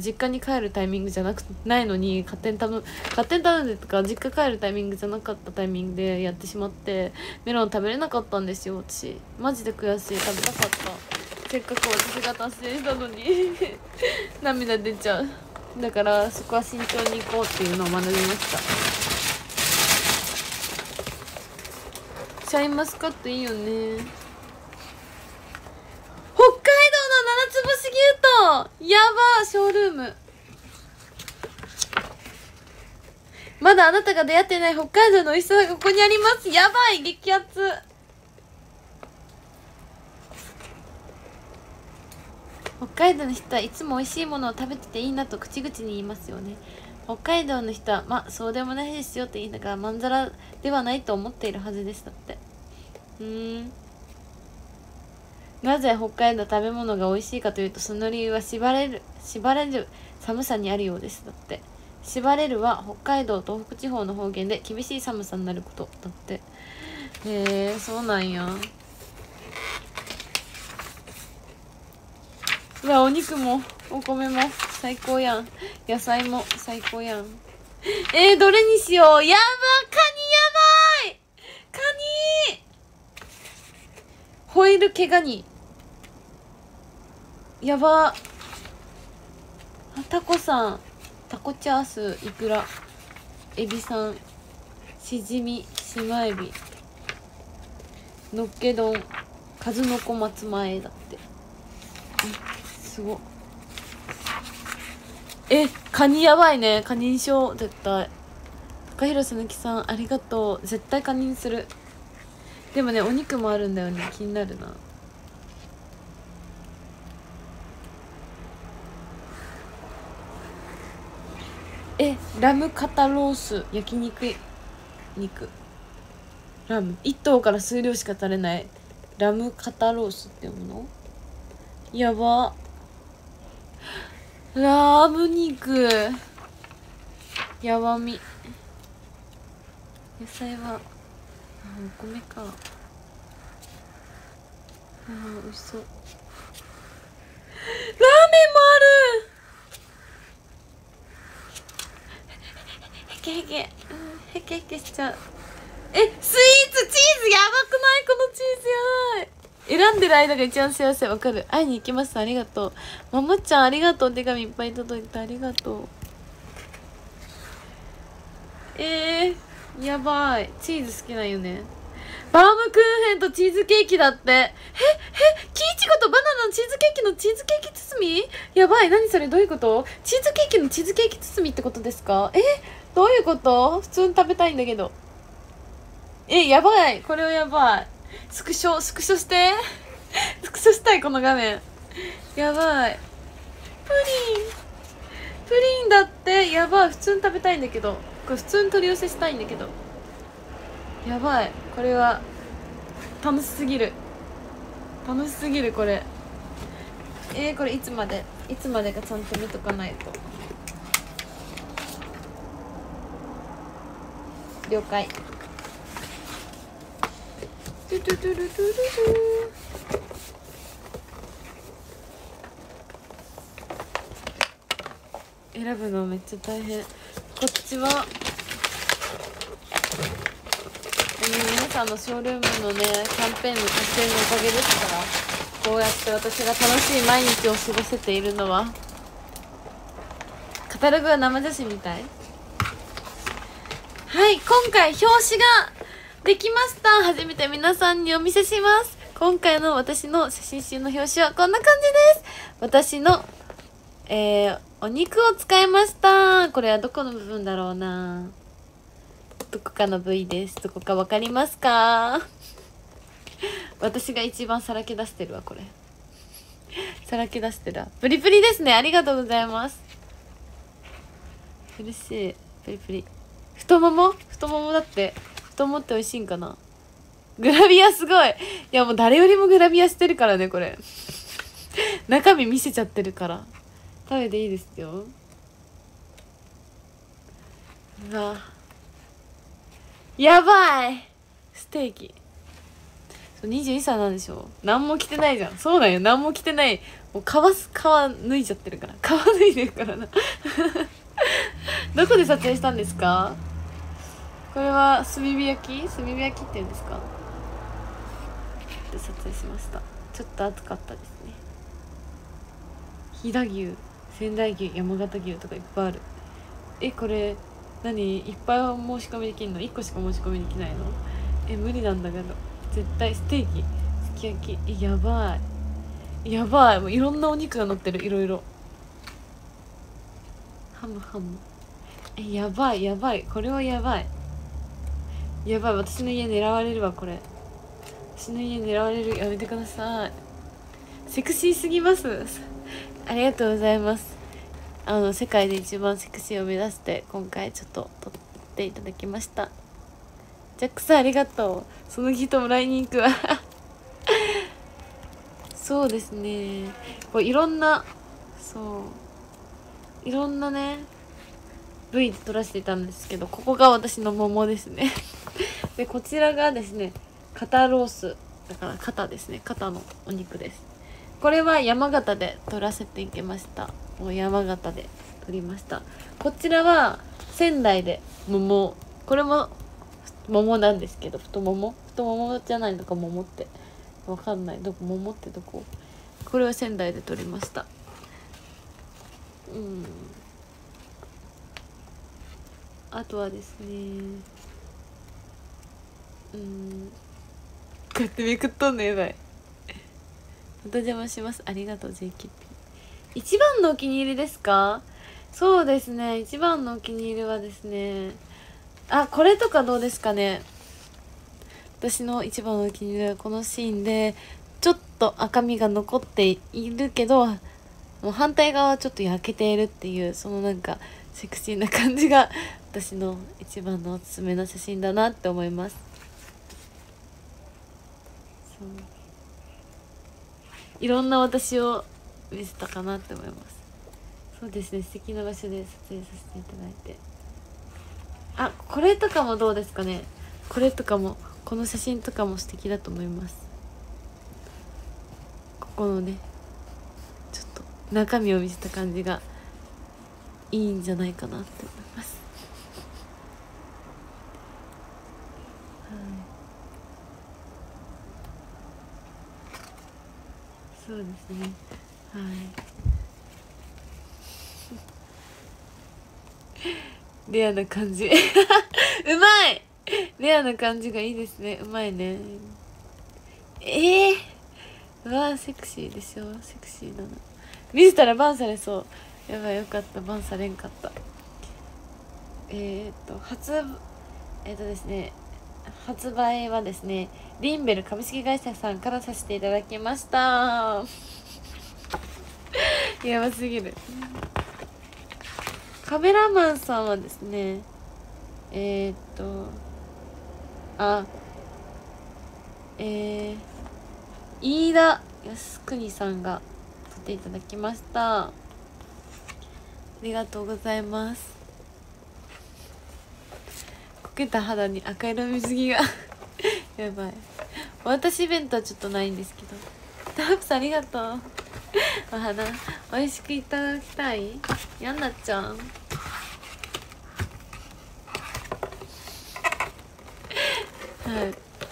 実家に帰るタイミングじゃなくないのに勝手に頼む勝手に頼んでとか実家帰るタイミングじゃなかったタイミングでやってしまってメロン食べれなかったんですよ。私マジで悔しい。食べたかった。せっかく私が達成したのに涙出ちゃう。だからそこは慎重に行こうっていうのを学びました。シャインマスカットいいよね。北海道の七つ星牛とやばーショールーム。まだあなたが出会ってない北海道の美味しさがここにあります。やばい激アツ。北海道の人はいつも美味しいものを食べてていいなと口々に言いますよね。北海道の人はまあそうでもないですよって言いながらまんざらではないと思っているはずです。だってうーんなぜ北海道食べ物が美味しいかというと、その理由は縛れる縛れる寒さにあるようです。だって縛れるは北海道東北地方の方言で厳しい寒さになることだって。へえそうなんや。うわお肉もお米も最高やん。野菜も最高やん。えー、どれにしよう。やばカニやばいカニホイル毛ガニやば。タコさんタコチャースイクラエビさんシジミシマエビのっけ丼数の子松前だって。すごっ。え、カニやばいね。カニにしよう絶対。高弘さぬきさんありがとう。絶対カニにする。でもね、お肉もあるんだよね。気になるな。え、ラム肩ロース焼肉肉ラム一頭から数量しか垂れないラム肩ロースっていうもの。やば。ラム肉やばみ。野菜はあお米か。あー美味しそう。ラーメンもある。へけへけ、うん、へけへけしちゃう。え、スイーツチーズやばくない？このチーズやばい。選んでる間が一番幸せ。わかる。会いに行きます。ありがとう。まもちゃんありがとう。手紙いっぱい届いてありがとう。えー、やばい。チーズ好きなんよね。バームクーヘンとチーズケーキだって。え、え、キイチゴとバナナのチーズケーキのチーズケーキ包み？やばい。何それ？どういうこと？チーズケーキのチーズケーキ包みってことですか？え、どういうこと？普通に食べたいんだけど。え、やばい。これはやばい。スクショ、スクショして。スクショしたい、この画面。やばい。プリン。プリンだって。やばい。普通に食べたいんだけど。これ普通に取り寄せしたいんだけど。やばい。これは楽しすぎる。楽しすぎるこれ。えー、これいつまでいつまでかちゃんと見とかないと。了解。トゥトゥトゥルトゥルル選ぶのめっちゃ大変。こっちは皆さんのショールームのねキャンペーンの達成のおかげですから、こうやって私が楽しい毎日を過ごせているのは。カタログは生写真みたい。はい、今回表紙ができました。初めて皆さんにお見せします。今回の私の写真集の表紙はこんな感じです。私のえー、お肉を使いました。これはどこの部分だろうな。どこかの部位です。どこかわかりますか？私が一番さらけ出してるわこれ。さらけ出してるわ。プリプリですね。ありがとうございます。嬉しい。プリプリ。太もも？太ももだって。太ももって美味しいんかな。グラビアすごい。いやもう誰よりもグラビアしてるからねこれ。中身見せちゃってるから。食べていいですよ。うわやばい。ステーキにじゅういっさいなんでしょ。何も着てないじゃん。そうなんよ。何も着てない。もう皮す皮脱いじゃってるから。皮脱いでるからな。どこで撮影したんですか？これは炭火焼き？炭火焼きって言うんですか？で撮影しました。ちょっと暑かったですね。飛騨牛、仙台牛、山形牛とかいっぱいある。え、これ何？いっぱい申し込みできんの？いっこしか申し込みできないの？え、無理なんだけど。絶対ステーキ、すき焼き。え、やばいやばい。もういろんなお肉が乗ってる。いろいろハムハム。え、やばいやばい。これはやばいやばい。私の家狙われるわこれ。私の家狙われる。やめてください。セクシーすぎます。ありがとうございます。あの世界で一番セクシーを目指して今回ちょっと撮っていただきました。ジャックさんありがとう。そのギフトもらいに行くわ。そうですね。こういろんなそういろんなね部位で撮らせていたんですけど、ここが私の桃ですね。でこちらがですね肩ロースだから肩ですね。肩のお肉です。これは山形で撮らせていきました。もう山形で撮りました。こちらは仙台で桃。これも桃なんですけど、太もも太ももじゃないのか桃ってわかんない。どこ桃ってどこ？これは仙台で撮りました。うん。あとはですね、うん。 うやってめくっとんのやばい。また邪魔します。ありがとう ジェイケーピー。 一番のお気に入りですか？そうですね、一番のお気に入りはですね、あ、これとかどうですかね。私の一番のお気に入りはこのシーンでちょっと赤みが残っているけど、もう反対側はちょっと焼けているっていう、そのなんかセクシーな感じが私の一番のおすすめの写真だなって思います。そう、いろんな私を見せたかなって思います。そうですね、素敵な場所で撮影させていただいて、あ、これとかもどうですかね。これとかも、この写真とかも素敵だと思います。ここのね、ちょっと中身を見せた感じがいいんじゃないかなって思います。はい、そうですね、はい。レアな感じうまい、レアな感じがいいですね。うまいね。ええー、うわー、セクシーでしょ。セクシーだな。見せたらバンされそう。やばい、よかった、バンされんかった。えー、っと初えー、っとですね発売はですね、リンベル株式会社さんからさせていただきましたやばすぎる。カメラマンさんはですね、えー、っとあえー、飯田康邦さんが撮っていただきました。ありがとうございます。こけた肌に赤色水着がやばい。私イベントはちょっとないんですけど、タープさんありがとうお花美味しくいただきたい。やんなっちゃんはい、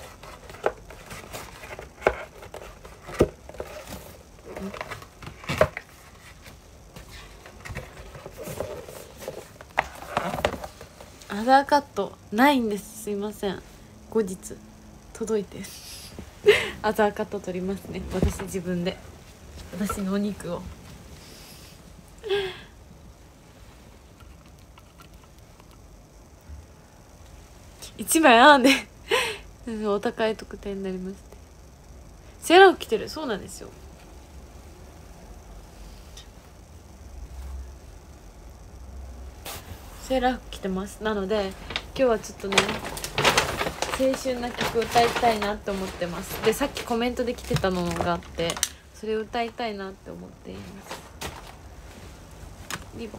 アザーカットないんです。すいません、後日届いてアザーカット取りますね、私自分で、私のお肉を一枚あんでお高い特典になりまして、セーラー服着てる。そうなんですよ。セーラー服着てます。なので今日はちょっとね、青春な曲歌いたいなって思ってます。で、さっきコメントで来てたのがあって、それを歌いたいなって思っています。リボン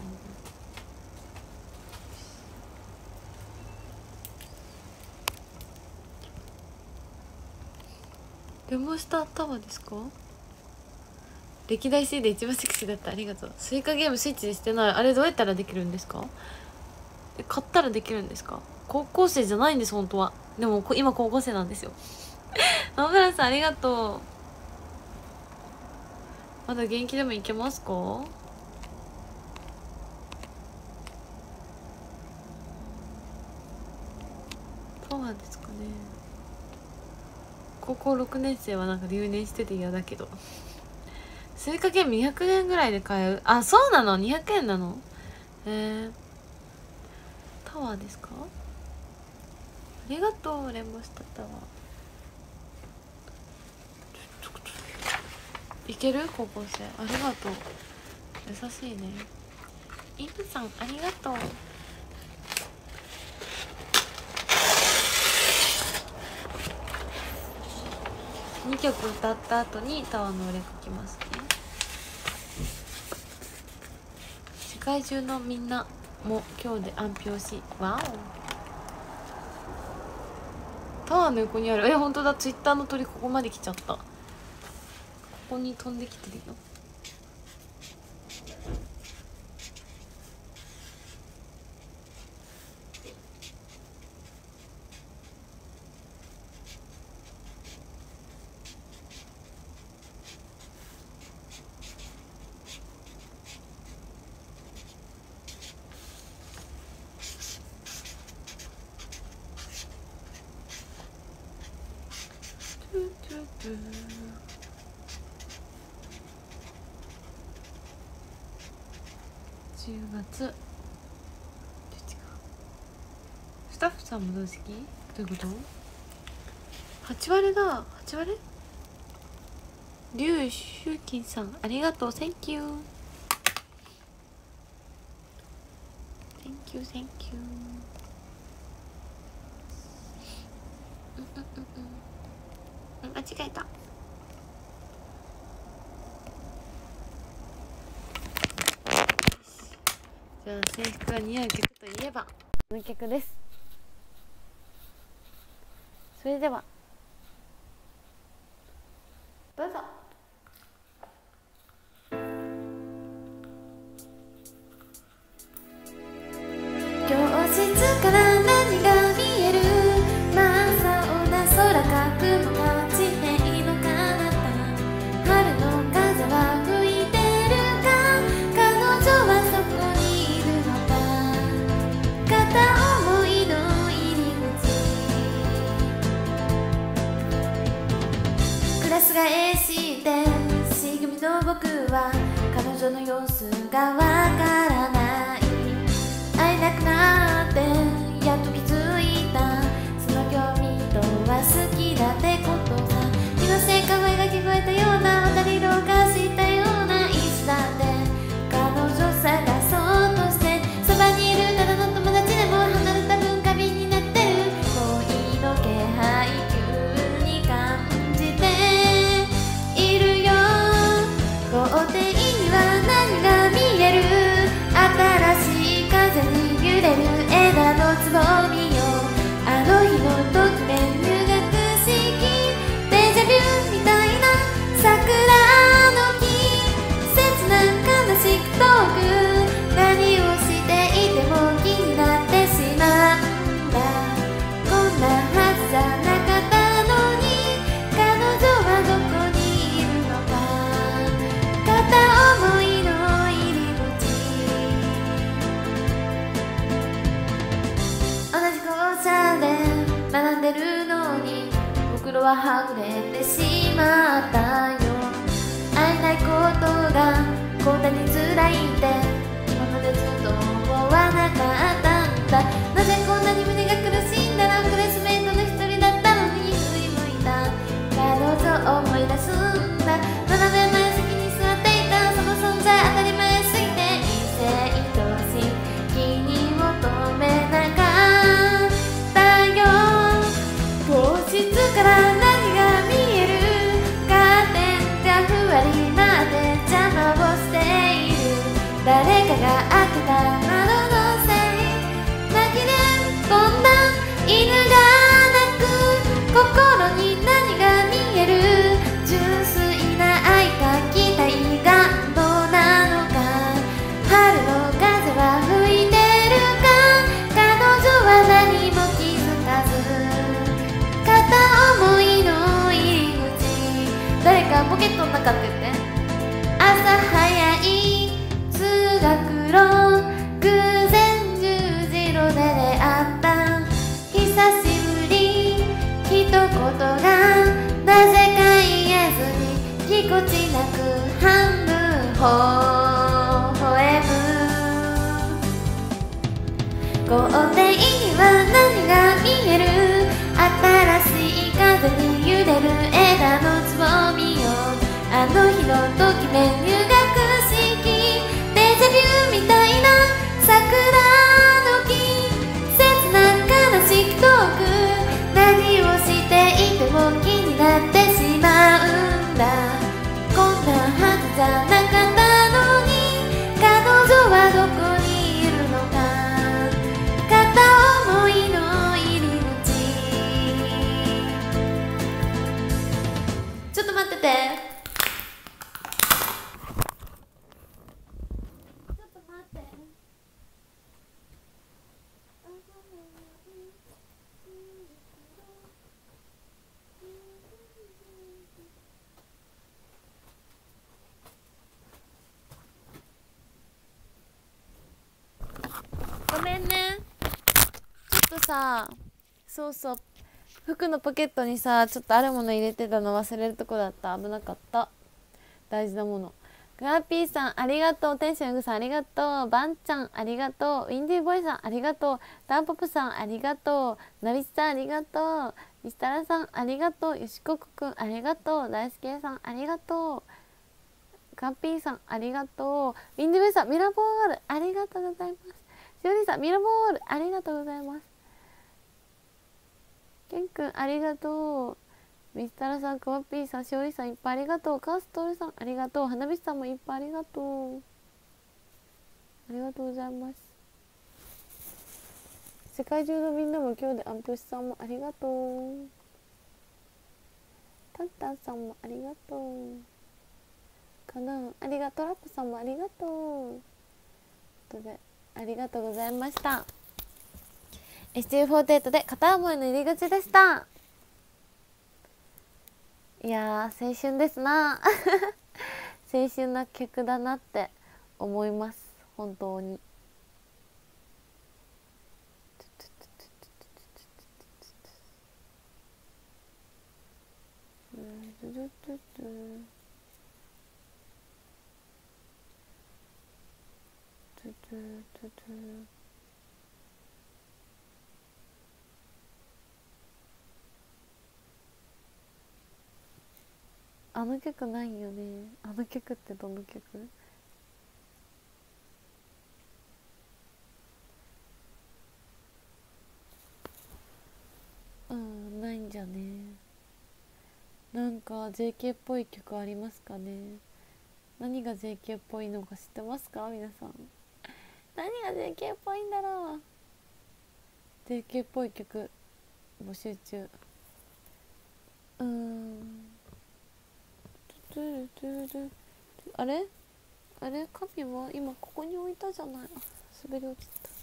レモンスタータワーですか？歴代 シー で一番セクシーだった。ありがとう。スイカゲームスイッチでしてない。あれどうやったらできるんですか？え、買ったらできるんですか？高校生じゃないんです本当は。でも今高校生なんですよ野村さんありがとう。まだ元気でもいけますか？タワーですかね。高校ろくねん生はなんか留年してて嫌だけどスイカゲームにひゃくえんぐらいで買える。あ、そうなの？ にひゃく 円なの？えー、タワーですか？ありがとうレンボスタタワー。いける？高校生ありがとう、優しいね。イブさんありがとう。にきょく歌った後にタワーの上書きますね。世界中のみんなも今日で安評し、わお。タワーの横にある。え、本当だ。ツイッターの鳥ここまで来ちゃった。ここに飛んできてるよ。 じゅうがつスタッフさんもどう好き？どういうこと？はち割だ。はち割？龍秀金さんありがとう。 Thank you Thank you Thank you うんうんうんうん間違えた。じゃあ制服が似合う曲といえばこの曲です。それではどうぞ。 教室から何が見える？真っ青な空か雲が地平の彼方。春の風は吹いてるか？彼女はそこにいるのか？片思いの入り口。クラス替えして C 組の僕は彼女の様子がわからない。会えなくなってやっと気づいた。その興味とは好きだってことさ。気のせいか声が聞こえたような渡り廊下したような椅子だって彼女探そうとしてそばにいるただの友達でも離れた分過敏になってる。恋の気配急に感じているよ。校庭には何が見える？新しい風に揺れる枝のつぼみよ。あの日のときめ入学式デジャビューみたいな桜の木。切な悲しく遠く何をしていても気になってしまうんだ。こんなはずじゃなかったのに彼女はどこにいるのか？片思いの入り口。同じ校舎で学んでるのに袋ははぐれてしまったよ。会えないことがこんなに辛いって今までずっと思わなかったんだ。なぜこんなに胸が苦しいんだろう。クラスメイトの一人だったのに振り向いた彼女を思い出すんだ。斜め前席に座っていたその存在当たり前すぎて異性とし気に求めなかったよ。教室から何が見える？カーテンがふわりまで邪魔をしている。誰かが開けた窓のせい。泣きで飛んだ犬が鳴く。心に何が見える？純粋な愛か期待願望なのか？春の風は吹いてるか？彼女は何も気づかず片思いの入り口。誰かポケットの中って言って。朝早い通学路偶然十字路で出会った。久しぶり一言がなぜか言えずにぎこちなく半分微笑む。校庭には何が見える？新しい風に揺れる枝のつぼみよ。あの日のときめ入学式デジャビューみたいな桜の木。切な悲しく遠く何をしていても気になってしまうんだ。こんなはずじゃなかったのに彼女はどこにいるのか？片思いの入り口。ちょっと待ってて。ちょっと待って。 ごめんね。ちょっとさ、そうそう服のポケットにさちょっとあるもの入れてたの忘れるとこだった。危なかった。大事なもの。ガーピーさんありがとう。天使のグさんありがとう。バンちゃんありがとう。ウィンディーボーイさんありがとう。ダンポップさんありがとう。ナビスさんありがとう。ミスタラさんありがとう。よしこくくんありがとう。大輔さんありがとう。ガーピーさんありがとう。ウィンディーボーイさんミラボールありがとうございます。しおりさんミラボールありがとうございます。ケンくんありがとう。ミスタラさん、クワッピーさん、しおりさんいっぱいありがとう。カーストールさんありがとう。花火さんもいっぱいありがとう。ありがとうございます。世界中のみんなも今日でアンプシさんもありがとう。タンタンさんもありがとう。かなありがとう。ラップさんもありがとう。ということでありがとうございました。エスティーフォーティーエイト で片思いの入り口でした。いやー青春ですな青春な曲だなって思います。本当にあの曲ないよね。あの曲ってどの曲？うんないんじゃね。なんか ジェーケー っぽい曲ありますかね。何が ジェーケー っぽいのか知ってますか皆さん。何が ジェーケー っぽいんだろう。 ジェーケー っぽい曲募集中。うーんあれあれ紙は今ここに置いたじゃない。あ、滑り落ちた。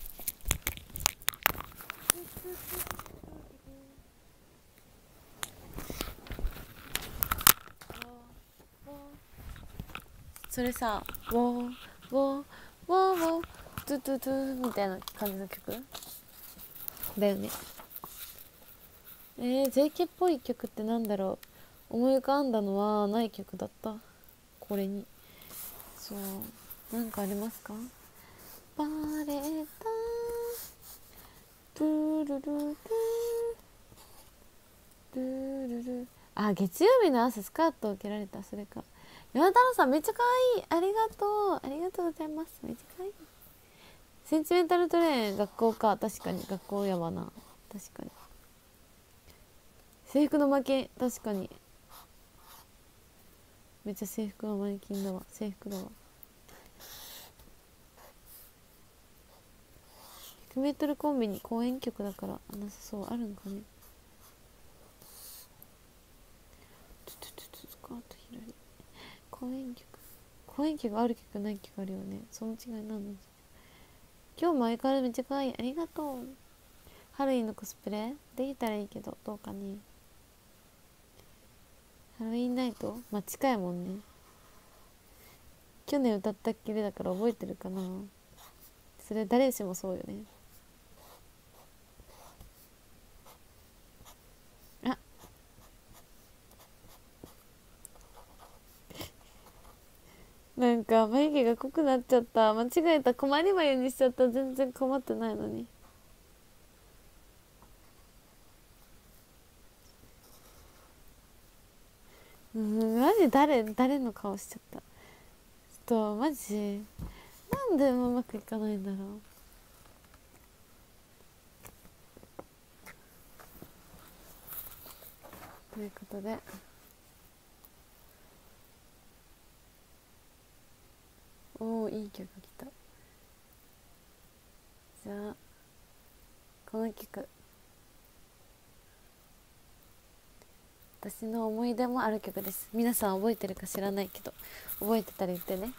それさ「ウォーウォーウォーウォートゥトゥトゥ」みたいな感じの曲だよね。えー、ジェーケー っぽい曲ってなんだろう。思い浮かんだのはない曲だった。これにそうなんかありますか。バレたトゥルルルルルルル。あ、月曜日の朝スカートを受けられた。それか。山太郎さんめっちゃ可愛い。ありがとうありがとうございます。めっちゃ可愛い。センチメンタルトレーン学校か。確かに学校やわな。確かに制服の負け。確かにめっちゃ制服のマネキンだわ。制服だわ。ひゃくメートルコンビニ公演曲だからなさそう。あるんかね。公演曲公演曲ある曲ない曲あるよね。その違いなんだ。今日も相変わらずめっちゃ可愛い。ありがとう。ハロウィンのコスプレできたらいいけどどうかね。ハロウィンナイトまあ近いもんね。去年歌ったっきりだから覚えてるかな。それ誰しもそうよね。あなんか眉毛が濃くなっちゃった。間違えた。困り眉にしちゃった。全然困ってないのに。うんマジ誰誰の顔しちゃった。ちょっとマジなんでうまくいかないんだろう。ということでおおいい曲きた。じゃあこの曲私の思い出もある曲です。皆さん覚えてるか知らないけど覚えてたら言ってね。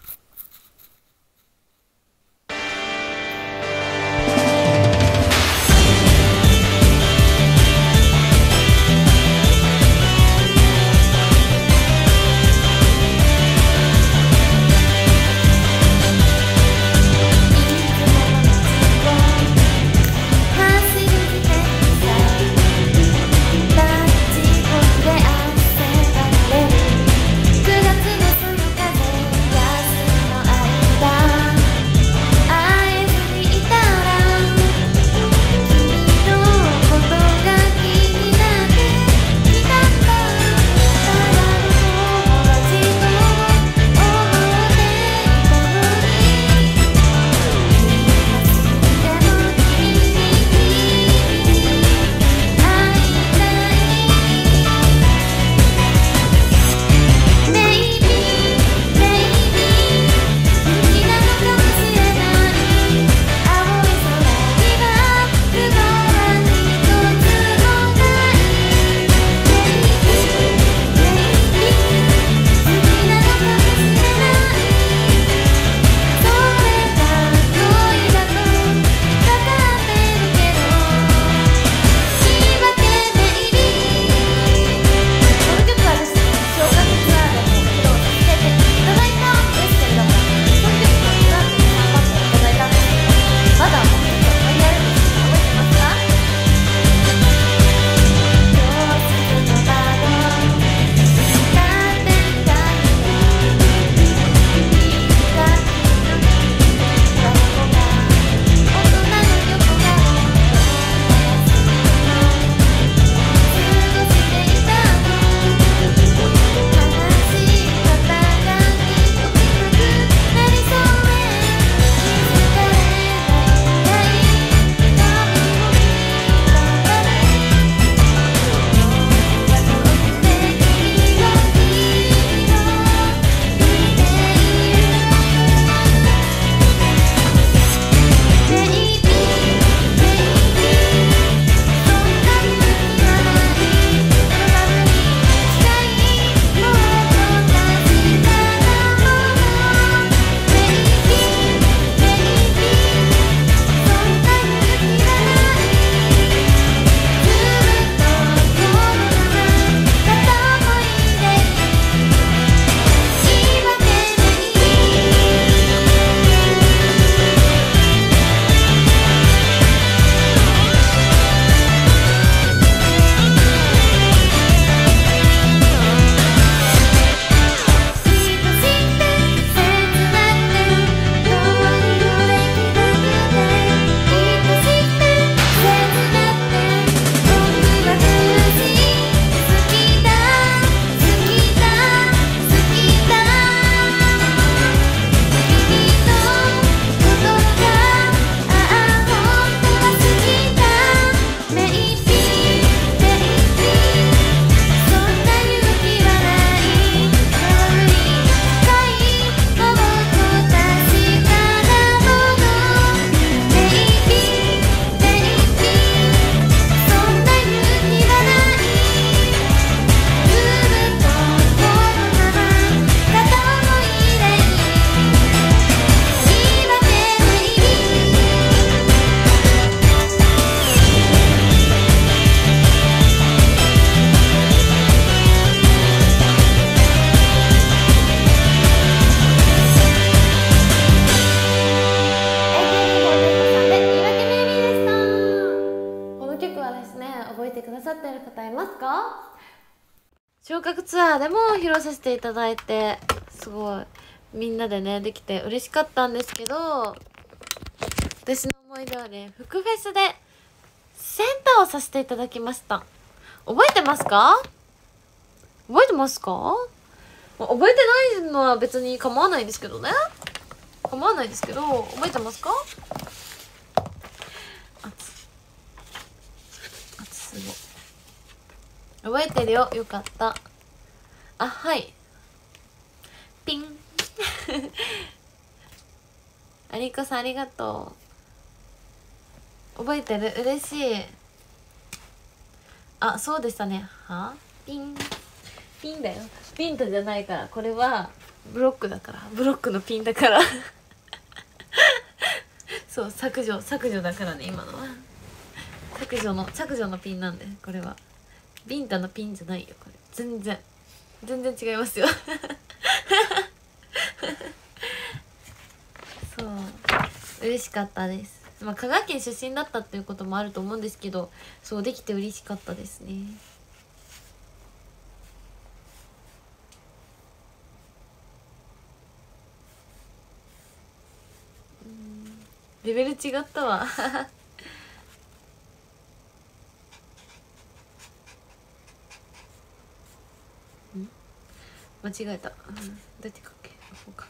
誰ますか？昇格ツアーでも披露させていただいて、すごいみんなでねできて嬉しかったんですけど、私の思い出はね、福フェスでセンターをさせていただきました。覚えてますか？覚えてますか？まあ、覚えてないのは別に構わないんですけどね、構わないですけど、覚えてますか？熱熱すごい覚えてるよ。よかった。あ、はい、ピンアリコさんありがとう。覚えてる？嬉しい。あ、そうでしたね。はピンピンだよ。ピントじゃないから、これはブロックだから、ブロックのピンだからそう、削除削除だからね、今のは削除の削除のピンなんで、これはビンタのピンじゃないよ。これ全然全然違いますよそう、嬉しかったです。まあ香川県出身だったっていうこともあると思うんですけど、そうできて嬉しかったですね。レベル違ったわん間違えた、うん、どうやって書け、こうか。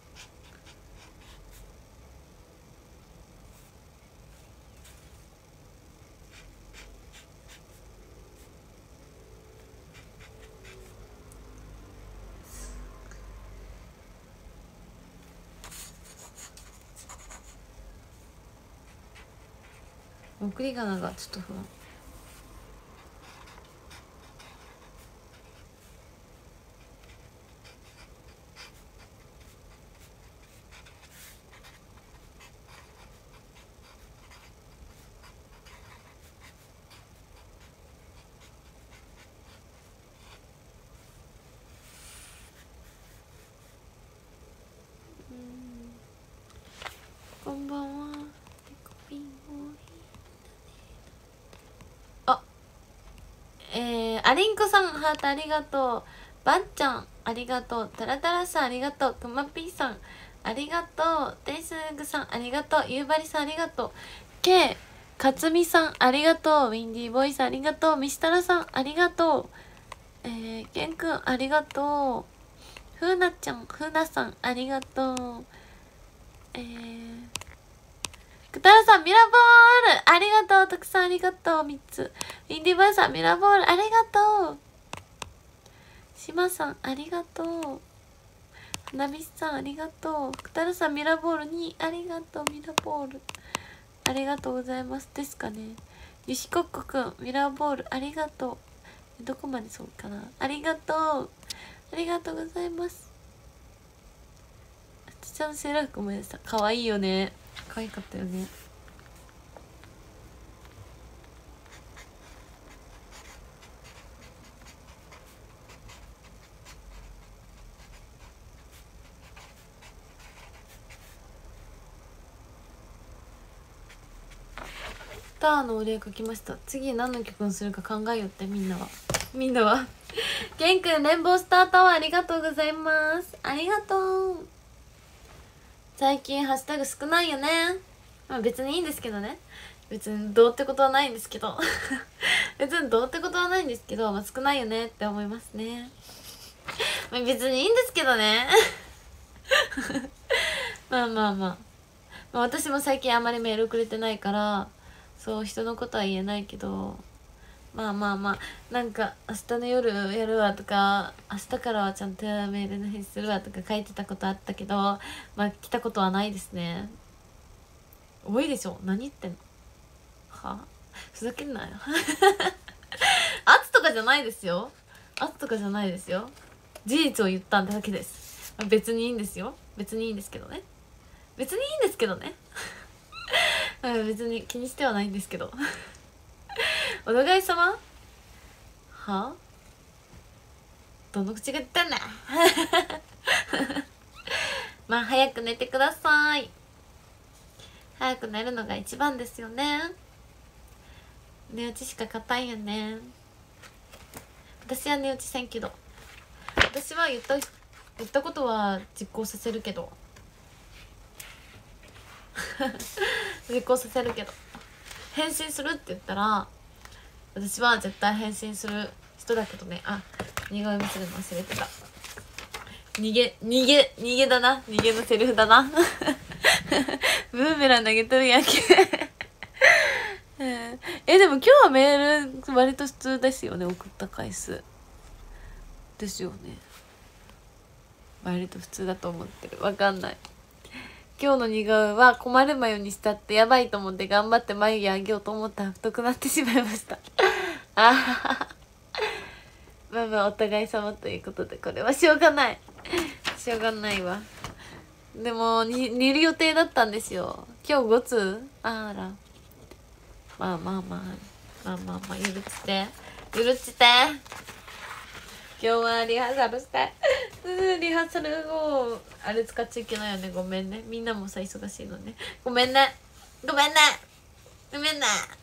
送り仮名がちょっと不安。こんばんは。あ、えー、アリンコさんハートありがとう。ばんちゃんありがとう。タラタラさんありがとう。くまぴーさんありがとう。テイスグさんありがとう。ゆうばりさんありがとう。Kかつみさんありがとう。ウィンディーボイスありがとう。ミスタラさんありがとう。えー、けんくんありがとう。ふうなちゃん、ふうなさんありがとう。えーくたらさんミラボールありがとう。たくさんありがとう。みっつ。インディバイさんミラボールありがとう。しまさんありがとう。花火さんありがとう。くたらさんミラボールにありがとう。ミラボールありがとうございますですかね。ゆしこっこくんミラボールありがとう。どこまでそうかな。ありがとう。ありがとうございます。あつちゃんセーラー服もやさ、かわいいよね。可愛かったよね。スターのお礼書きました。次何の曲にするか考えよって。みんなはみんなはケンくんレンボースタータワーありがとうございます。ありがとう。最近ハッシュタグ少ないよね。まあ別にいいんですけどね。別にどうってことはないんですけど別にどうってことはないんですけど、まあ、少ないよねって思いますね。まあ別にいいんですけどねまあまあまあ、まあ私も最近あまりメールくれてないからそう人のことは言えないけど、まあまあまあなんか明日の夜やるわとか、明日からはちゃんとメールの返事するわとか書いてたことあったけど、まあ来たことはないですね。多いでしょ。何言ってんのは、ふざけんなよ圧とかじゃないですよ。圧とかじゃないですよ。事実を言っただけです。別にいいんですよ。別にいいんですけどね。別にいいんですけどね別に気にしてはないんですけどお互い様はどの口が言ったんだまあ早く寝てください。早く寝るのが一番ですよね。寝落ちしか硬いよね。 私は値打ちせんけど、私は言った言ったことは実行させるけど実行させるけど返信するって言ったら私は絶対返信する人だけどね。あ、似顔絵見せるの忘れてた。逃げ逃げ逃げだな、逃げのセリフだなブーメラン投げとるやんけえでも今日はメール割と普通ですよね、送った回数ですよね。割と普通だと思ってる。わかんない。今日の似顔絵は困る眉にしたってやばいと思って頑張って眉毛上げようと思ったら太くなってしまいましたあははまあまあお互い様ということでこれはしょうがないしょうがないわ。でもに煮る予定だったんですよ今日ご通。あらまあまあまあまあまあまあ許して許して今日はリハーサルしたいリハーサルをあれ使っちゃいけないよね。ごめんね、みんなもさ忙しいのね。ごめんねごめんねごめんね。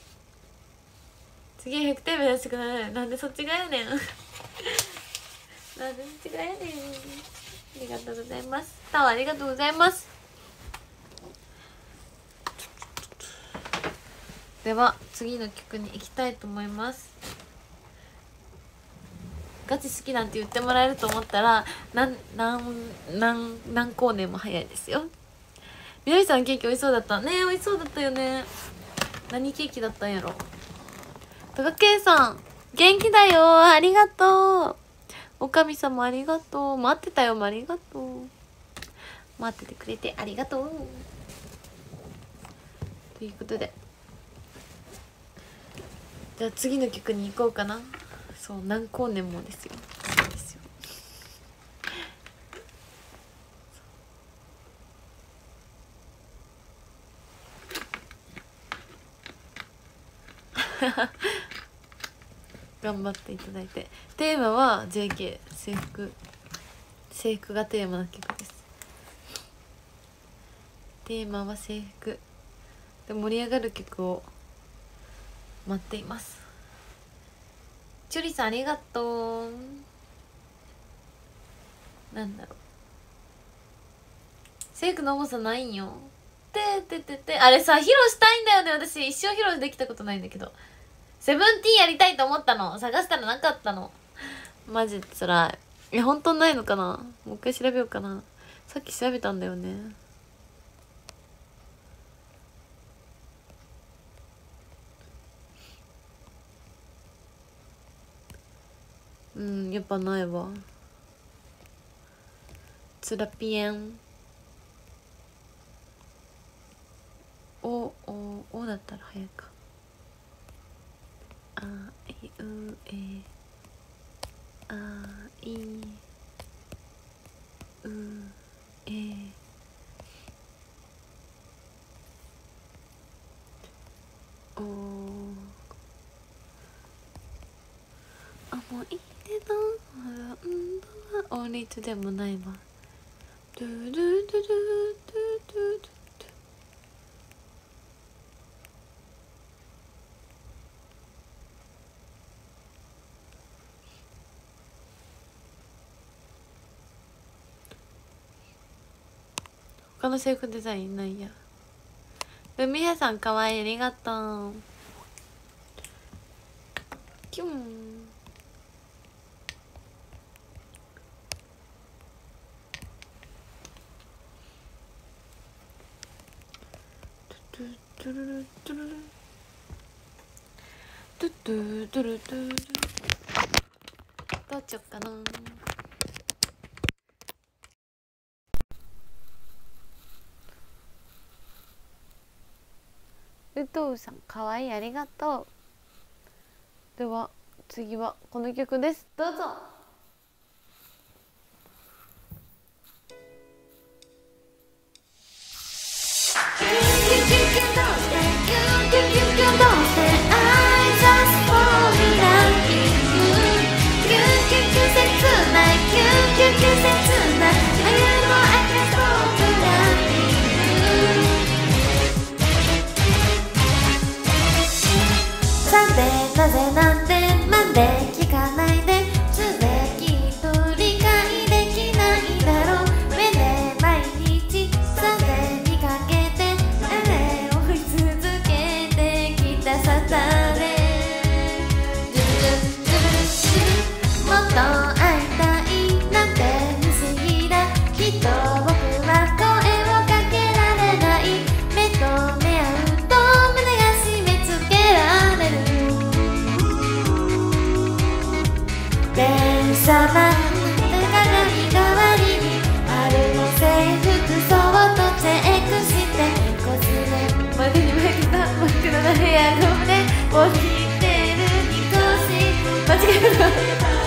次はひゃくてん目指してください。なんでそっちがやねんなんでそっちがやねん。ありがとうございます。タワーありがとうございます。では次の曲に行きたいと思います。ガチ好きなんて言ってもらえると思ったらなんなんなん何光年も早いですよ。みなみさんケーキ美味しそうだったね。美味しそうだったよね。何ケーキだったんやろ。たかけいさん元気だよ、ありがとう。おかみさんもありがとう。待ってたよもありがとう。待っててくれてありがとうということで、じゃあ次の曲に行こうかな。そう何光年もですよ。そうですよ頑張っていただいて。テーマは ジェーケー 制服制服がテーマの曲です。テーマは制服で盛り上がる曲を待っています。チュリさんありがとう。なんだろう、制服の重さないんよ。ててててあれさ披露したいんだよね。私一生披露できたことないんだけど、セブンティーンやりたいと思ったの、探したらなかったの。マジつらい。え本当ないのかな。もう一回調べようかな。さっき調べたんだよね。うんやっぱないわ。つらぴえん。おおおだったら早いか。あいうえあいうえおあもういいでなあんだわオーリートでもないわ。ドゥルドゥルドゥドゥドゥ他の制服デザインないや。ルミヘさんかわいい、ありがとう。キュン。トゥトゥルルトゥルルトゥトゥトゥルトゥル。どうしよっかな。うとうさんかわいい、ありがとう。では次はこの曲です、どうぞ。 なぜなんてなんで聞かないで電車なんて鏡代わりにあるの制服装とチェックしてコスメまでに巻いた真っ黒なヘアゴムで落ちてるにこし間違えた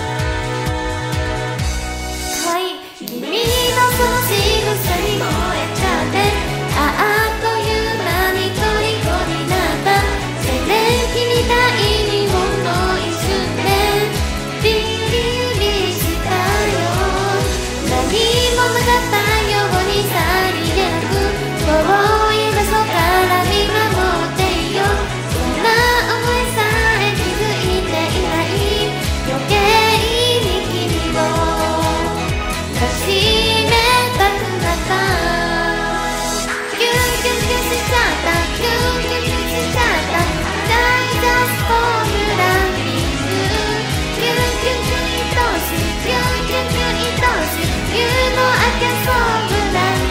可愛い君のその仕草に燃えちゃってあっという間に虜になった静電気みたいにほんの一瞬でビリビリしたよ何もなかったようにさりげなく遠い場所から見守っていよそんな思いさえ気づいていない余計に君を抱きしめたくなったキュンキュンキュンしちゃったキュンキュンキュンしちゃったダイジャストフラミングキュンキュンキュン愛しいキュンキュンキュン愛しい You know I can solve that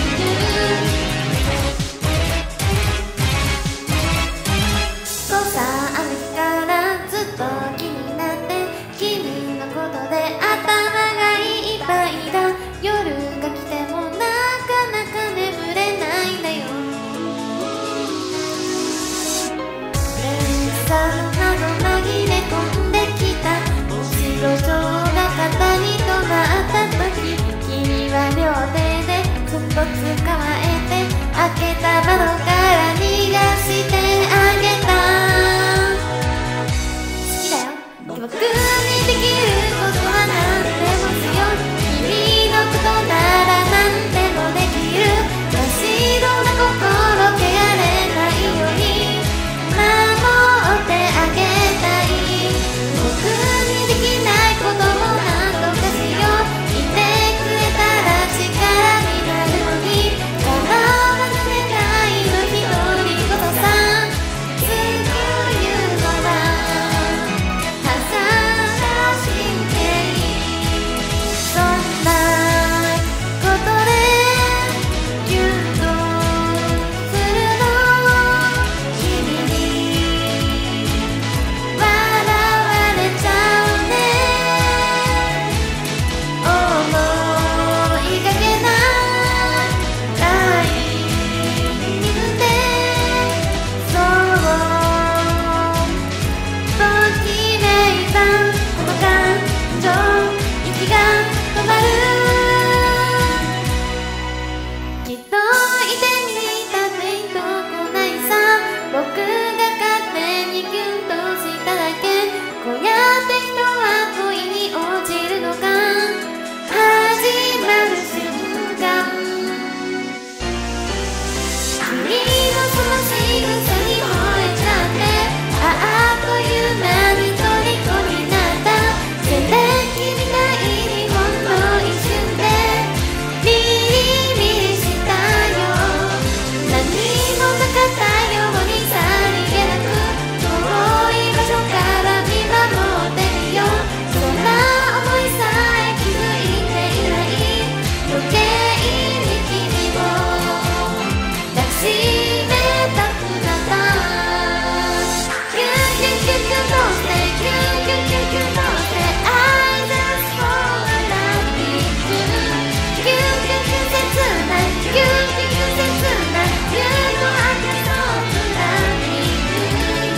そうさあの日からずっと気になって君のことで頭がいっぱいだ夜が来てもなかなか眠れないんだよ電車の窓紛れ込んできた後ろ上が肩に止まった時君は両手でふっと捕まえて開けた窓から逃がしてあげた好きだよ僕にできることは何でもしよう君のことなら何でもできる真っ白な心汚れないように守ってあげたい僕にできないことも何とかしよう言ってくれたら力になるのに叶わぬ願いの一人ごとさ好きというのははさらしんけいそんなことでキュンとするの君に笑われちゃうね思いがけないタイミングでそうときめいたこの感情息が止まるきっといてみたっていとこないさ僕が勝手にキュンとしただけこうやって人は恋に落ちるのか始まる瞬間君のその仕草に燃えちゃってあっという間に虜になった静電気みたいにほんの一瞬でビリビリしたよ何もなかったようにさりげなく遠い場所から見守ってみようそんな思いさえ気づいていない余計に君を抱きしめたくなったキュンキュンキュンキュンとしてキュンキュンキュンキュンとして I just wanna love you キュンキュンキュン切ないキュンキュンキュン切ない You know I can solve love you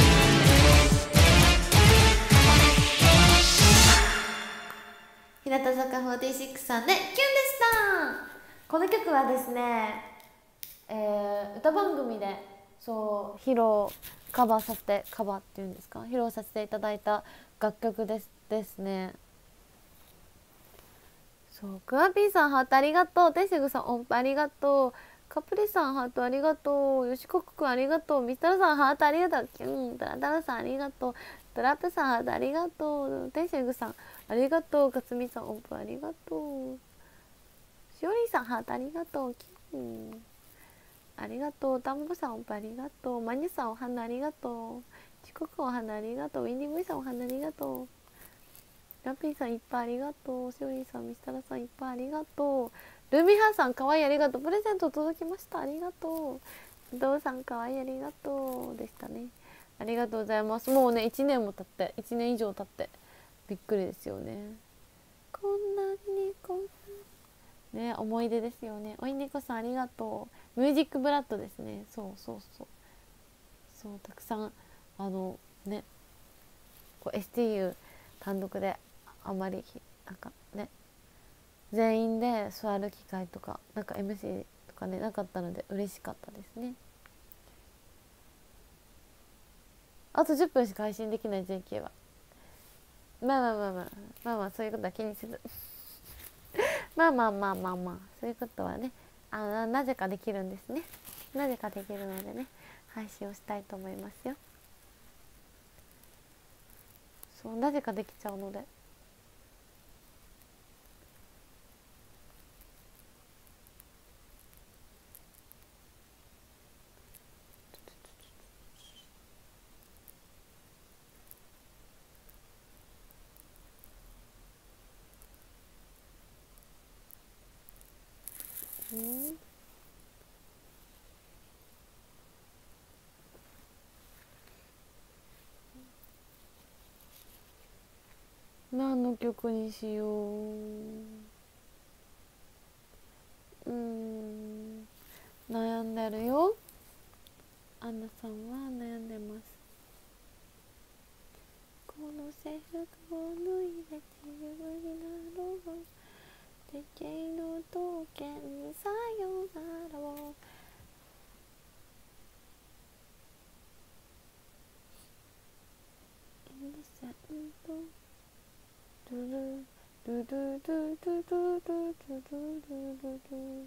日向坂フォーティーシックスさんでキュンでしたこの曲はですねえー、歌番組でそう披露カバーさせてカバーっていうんですか披露させていただいた楽曲ですですねそうクワピーさんハートありがとうテシグさん音符ありがとうカプリさんハートありがとうよしこくくんありがとうミスタルさんハートありがとうキュントラタラさんありがとうトラップさんハートありがとうテシグさんありがとうかつみさん音符ありがとうしおりさんハートありがとうキュンありがとうダンボさんおありがとうマニュさんお花ありがとうチコくんお花ありがとうウィンディングイさんお花ありがとうラピーさんいっぱいありがとうしおりんさんミスタラさんいっぱいありがとうルミハーさんかわいいありがとうプレゼント届きましたありがとうどうさんかわいいありがとうでしたねありがとうございますもうねいちねんも経っていちねん以上経ってびっくりですよね。こんなにこんなね、思い出ですよね。おいねこさんありがとう。ミュージックブラッドですね。そうそうそうそう、たくさんあのねこう エスティーユー 単独であまりなんかね全員で座る機会とかなんか エムシー とかねなかったので嬉しかったですね。あとじゅっぷんしか配信できない ジェーケー はまあまあまあまあまあまあそういうことは気にせずまあまあまあまあまあそういうことはねあのなぜかできるんですね。なぜかできるのでね配信をしたいと思いますよ。そうなぜかできちゃうのでうん何の曲にしよう。うーん悩んでるよ。アンナさんは悩んでます。この制服を脱いで自由になろう。時計の時計にさよならを。インセントドゥルドゥドゥドゥドゥドゥドゥドゥドゥドゥドゥドゥ。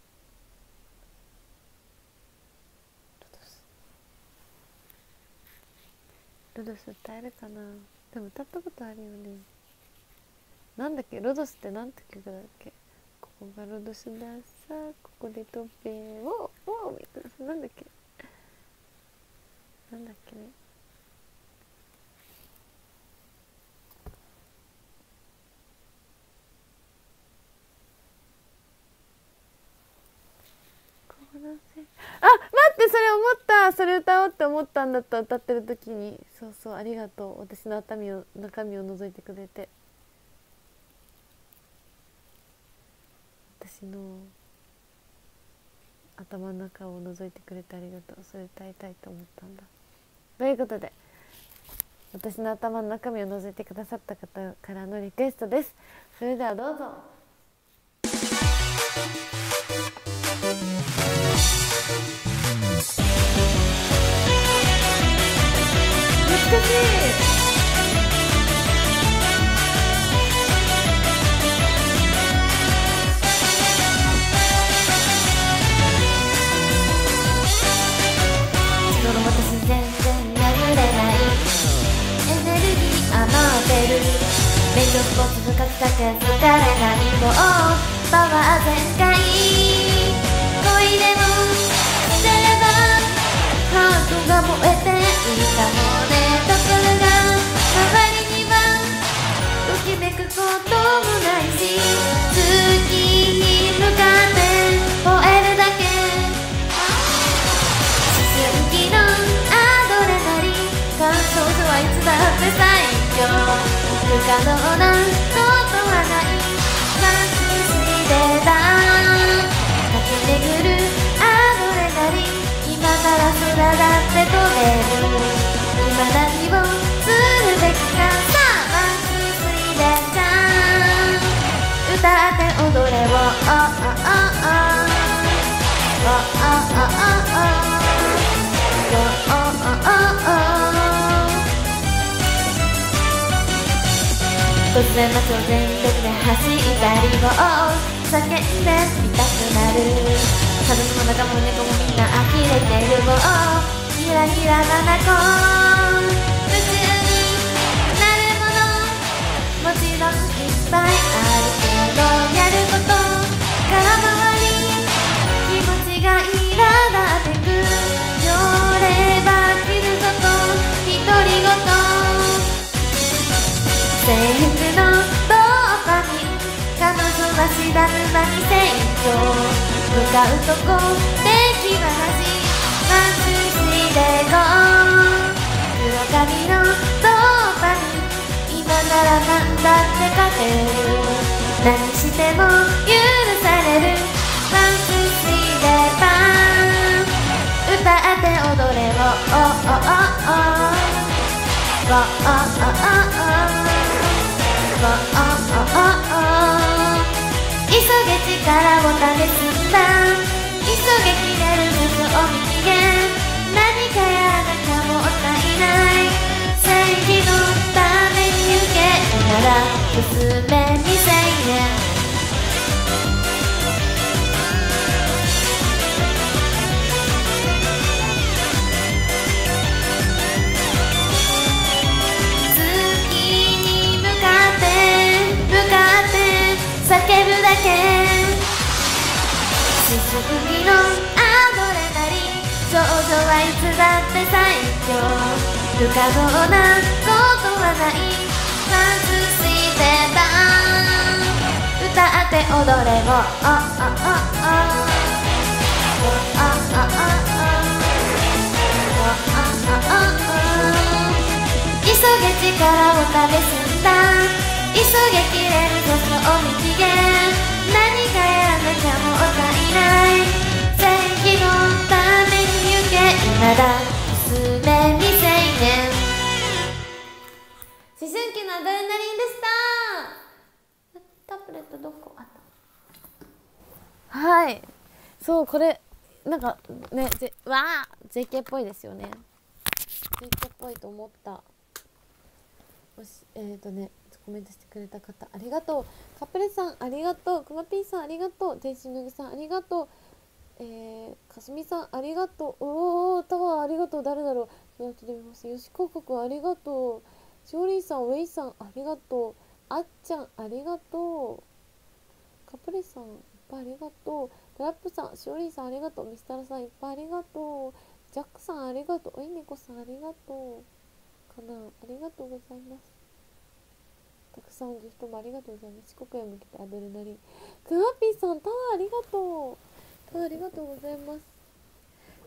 ロドス歌えるかな。でも歌ったことあるよね。なんだっけロドスってなんて曲だっけ。ここがロドスださここでトッペををみたいななんだっけなんだっけね。あ、待ってそれ思った。それ歌おうって思ったんだった。歌ってる時に。そうそうありがとう。私の中身を中身を覗いてくれて。私の頭の中を覗いてくれてありがとう。それ歌いたいと思ったんだ。ということで私の頭の中身を覗いてくださった方からのリクエストです。それではどうぞ。懐かしい。 その私全然眠れないエネルギー余ってる勉強スポーツ部活だけ疲れないもうパワー全開恋でもしてればハートが燃えていいかもね。ところが周りにはときめくこともないし月に向かって燃えるだけ思春期のアドレナリン感想度はいつだって最強不可能なことはないマックスでだ駆け巡るアドレナリン今なら空だって飛べる今何をするべきかさあマックスでじゃん歌って踊れをおおおおおおおお突然街を全力で走ったりを叫んでみたくなる家族も仲間も猫もみんな呆れてるもうひらひらななこ夢中になるものもちろんいっぱいあるけどやること空回り気持ちがいらだってく寄れば着ること独り言制服のドーパミン彼女は知らぬ間に成長向かうとこ敵はなしマッチしてゴー黒髪のドーパミン今なら何だって勝てる、何しても許される、ワンツースリーでバーン、歌って踊れをおおおおおおお急げ力を試すんだ、急げ切れる術を見つけ、何かやらなきゃもったいない、正義のために行けなら進めにせんえん、叫ぶだけ、進む気のアドレナリン、少女はいつだって最強、不可能なことはない、ワンツースリーでバーン、歌って踊れをおおおおお急げ力を試すんだ、急げ切れるぞそを見つけ、何かやらなきゃもったいない、正義のために行け今だ進めにせんえん、思春期のアドレナリンでした。タブレットどこあった？ はい、そうこれなんかね、ぜわあ ジェーケー っぽいですよね。 ジェーケー っぽいと思った。もしえーとねコメントしてくれた方ありがとう。カプレさんありがとう。くまぴーさんありがとう。天使ぬぐさんありがとう。えー、かすみさんありがとう。おータワーありがとう。誰だろう。よし広告ありがとう。しおりんさんウェイさんありがとう。あっちゃんありがとう。カプレさんいっぱいありがとう。トラップさんしおりんさんありがとう。ミスタラさんいっぱいありがとう。ジャックさんありがとう。おいねこさんありがとうかな。ありがとうございます。たくさんギフトもありがとうございます。四国へ向けてアドレナリン。クマピーさんタワーありがとう。タワーありがとうございます。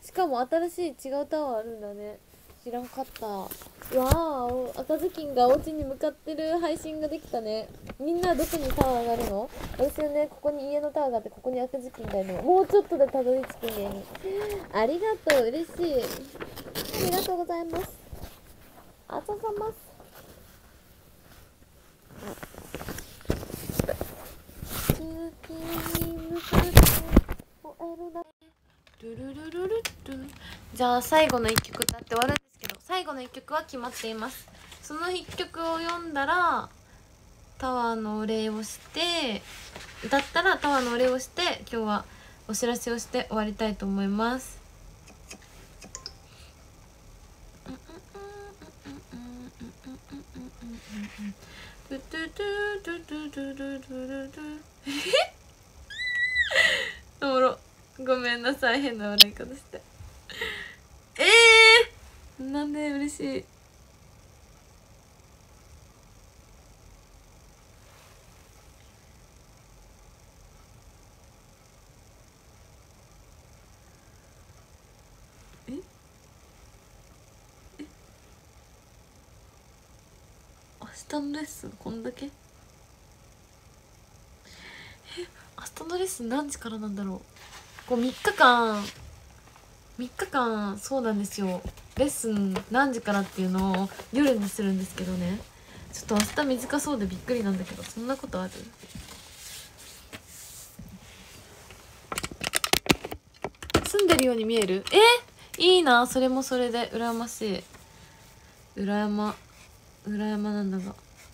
しかも新しい違うタワーあるんだね。知らんかった。わー赤ずきんがお家に向かってる配信ができたね。みんなどこにタワーがあるの？私はねここに家のタワーがあって、ここに赤ずきんがいるの。もうちょっとでたどり着く家に。ありがとう、嬉しい。ありがとうございます。あざざます。じゃあ最後のいっきょく歌って終わるんですけど、最後のいっきょくは決まっています。そのいっきょくを読んだらタワーのお礼をして、歌ったらタワーのお礼をして、今日はお知らせをして終わりたいと思います。おもろ。ごめんなさい、変な笑い方してええー、なんで嬉しい。ええ明日のレッスンこんだけ？え明日のレッスン何時からなんだろう。こうみっかかんみっかかんそうなんですよ。レッスン何時からっていうのを夜にするんですけどね、ちょっと明日短そうでびっくりなんだけど、そんなことある？住んでるように見える？えいいな、それもそれで羨ましい。羨ま羨まなんだが、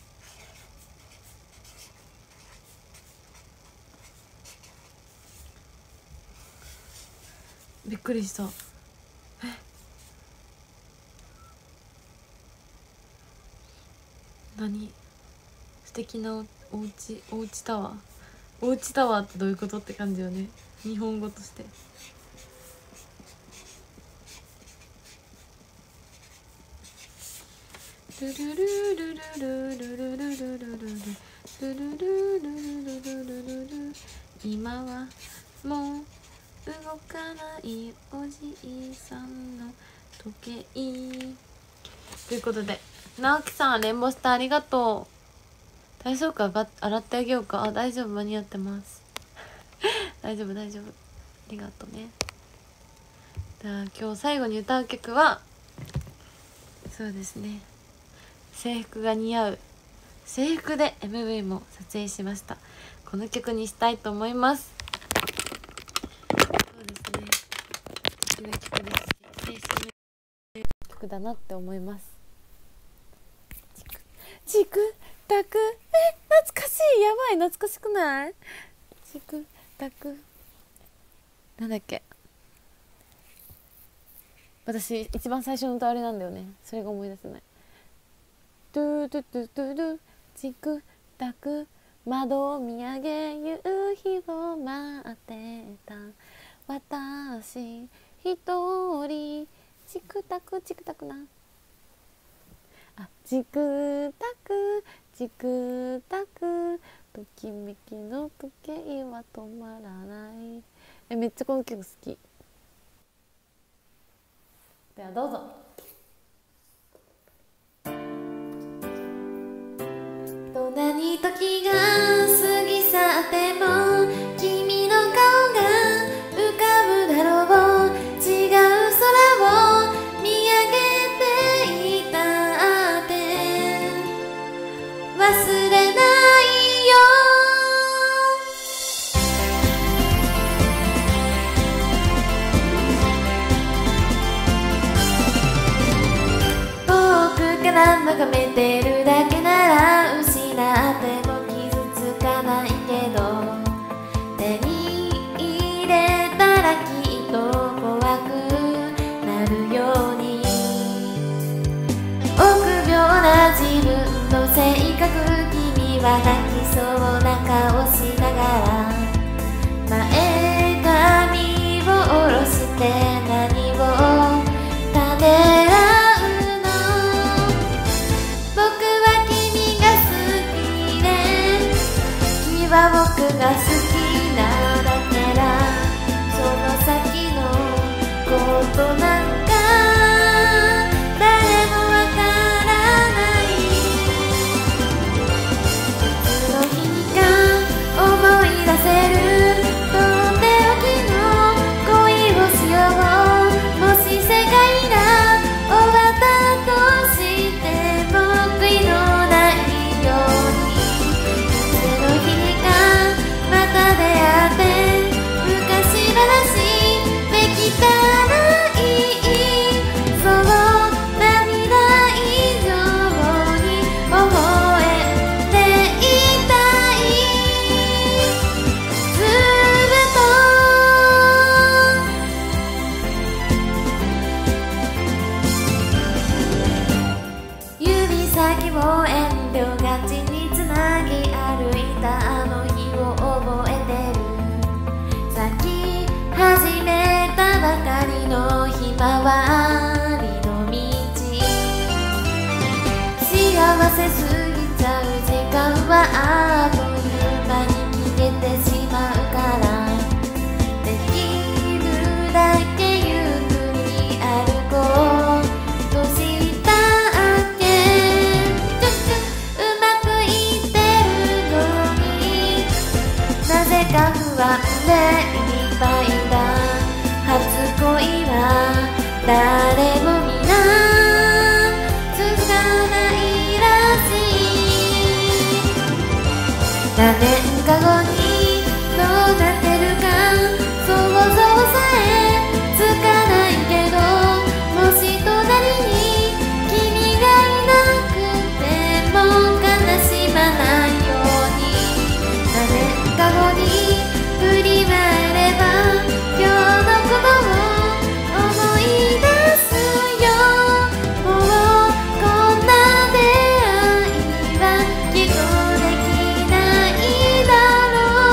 びっくりした。え何素敵な お, おうちおうちタワーおうちタワーってどういうことって感じよね、日本語として。ルルルルルルルルルルルルルルルルルル、今はもう動かないおじいさんの時計ということで、直樹さんレンボスターありがとう。 体操服が洗ってあげようか。あ、大丈夫、間に合ってます大丈夫大丈夫、ありがとうね。じゃあ今日最後に歌う曲はそうですね、制服が似合う制服で エムブイ も撮影しました。この曲にしたいと思います。そうですね、素敵な曲ですし、青春の曲だなって思います。チクタク、え、懐かしい、やばい、懐かしくない？チクタク、なんだっけ、私一番最初の歌あれなんだよね、それが思い出せない。トゥトゥトゥトゥトゥ、チクタク、窓を見上げ夕日を待ってた私一人、チクタクチクタクなあ、チクタクチクタク、ときめきの時計は止まらない。え、めっちゃこの曲好き。ではどうぞ。 どんなに時が過ぎ去っても君の顔が浮かぶだろう。違う空を見上げていたって忘れないよ。遠くから眺めてるだけなら失っても傷つかないけど、手に入れたらきっと怖くなるように、臆病な自分の性格、君は泣きそうな顔しながら前髪を下ろして何をためらうの。僕は君が好きで君は僕が好きなだけだ。その先のことなんか誰もわからない。いつの日にか思い出せるとっておきの恋をしよう。もし世界が終わったとしても悔いのないように、いつの日にかまた出会って昔話できたらいい。そう涙以上に微笑んでいたい。ずっと指先を遠慮がちにつなぎ歩いたあの日を覚えてる。さっき始めたばかりのひまわりの道、幸せすぎちゃう時間はあっという間に消えてしまうから、できるだけゆっくり歩こうとしたっけ。ちょちょうまくいってるのになぜか不安でいっぱいだ。初恋は誰も皆続かないらしい。何年か後にどうなってるか想像さえつかないけど、もし隣に君がいなくても悲しまないように、何年か後に振り返れば今日のことを思い出すよ。もうこんな出会いはきっとできないだろう。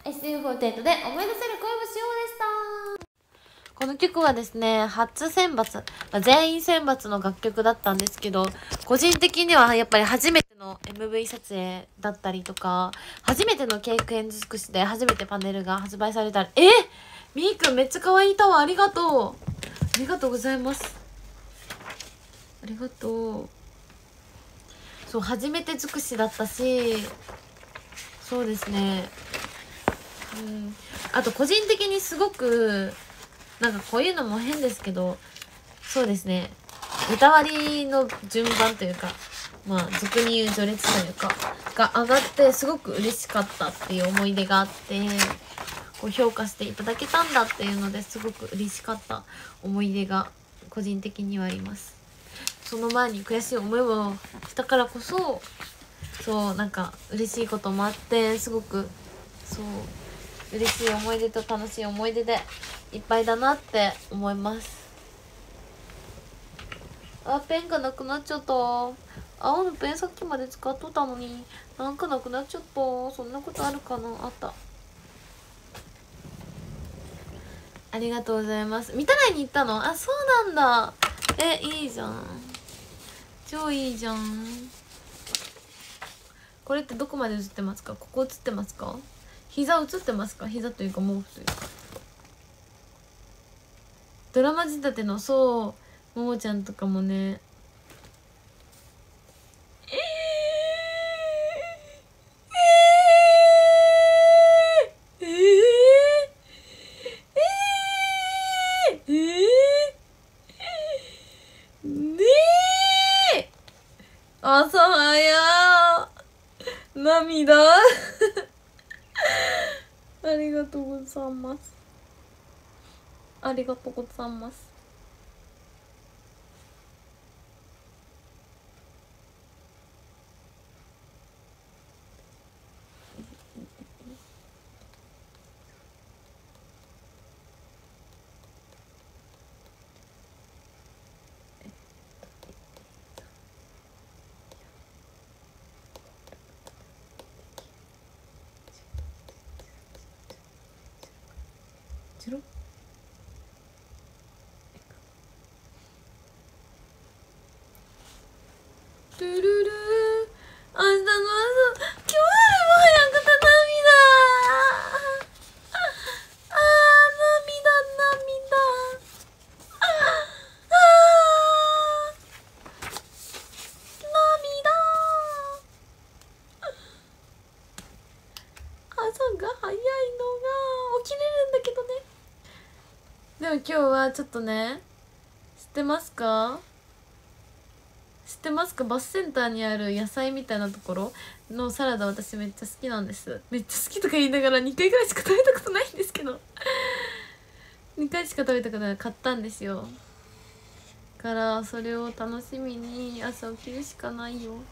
エスティーフォーティーエイト で思い出せる恋をしようでした。 この曲はですね、初選抜、まあ、全員選抜の楽曲だったんですけど、個人的にはやっぱり初めての エムブイ 撮影だったりとか、初めてのケーク演尽くしで初めてパネルが発売されたら、えみーくんめっちゃ可愛いタワーありがとう。ありがとうございます。ありがとう。そう、初めて尽くしだったし、そうですね。うん。あと個人的にすごく、なんかこういうのも変ですけど、そうですね。歌割りの順番というか、まあ、俗に言う序列というか、が上がってすごく嬉しかったっていう思い出があって、こう評価していただけたんだっていうのですごく嬉しかった思い出が個人的にはあります。その前に悔しい思いをしたからこそ、そうなんか嬉しいこともあって、すごくそう嬉しい思い出と楽しい思い出でいっぱいだなって思います。あ、ペンがなくなっちゃった。青のペンさっきまで使っとったのになんかなくなっちゃった。そんなことあるかな。あった。ありがとうございます。見たらいに行ったの？あ、そうなんだ。え、いいじゃん。超いいじゃん。これってどこまで映ってますか？ここ映ってますか？膝映ってますか？膝というか毛布というか。ドラマ仕立ての、そう、ももちゃんとかもね。えー、えー、えー、えー、えー、ねえ、朝早涙ありがとうございます。ありがとうございます。チロトゥルルー、明日の朝、今日よりも早くて涙。あー、涙、涙。あー、涙。朝が早いのが起きれるんだけどね。でも今日はちょっとね、知ってますか？知ってますか？バスセンターにある野菜みたいなところのサラダ、私めっちゃ好きなんです。めっちゃ好きとか言いながらにかいぐらいしか食べたことないんですけどにかいしか食べたことない。買ったんですよ。からそれを楽しみに朝起きるしかないよ。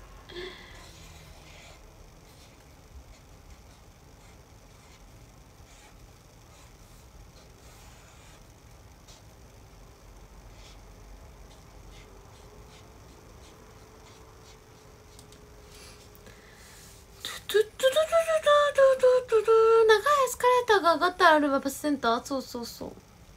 長いエスカレーターが上がったらあるバスセンター。そうそうそう。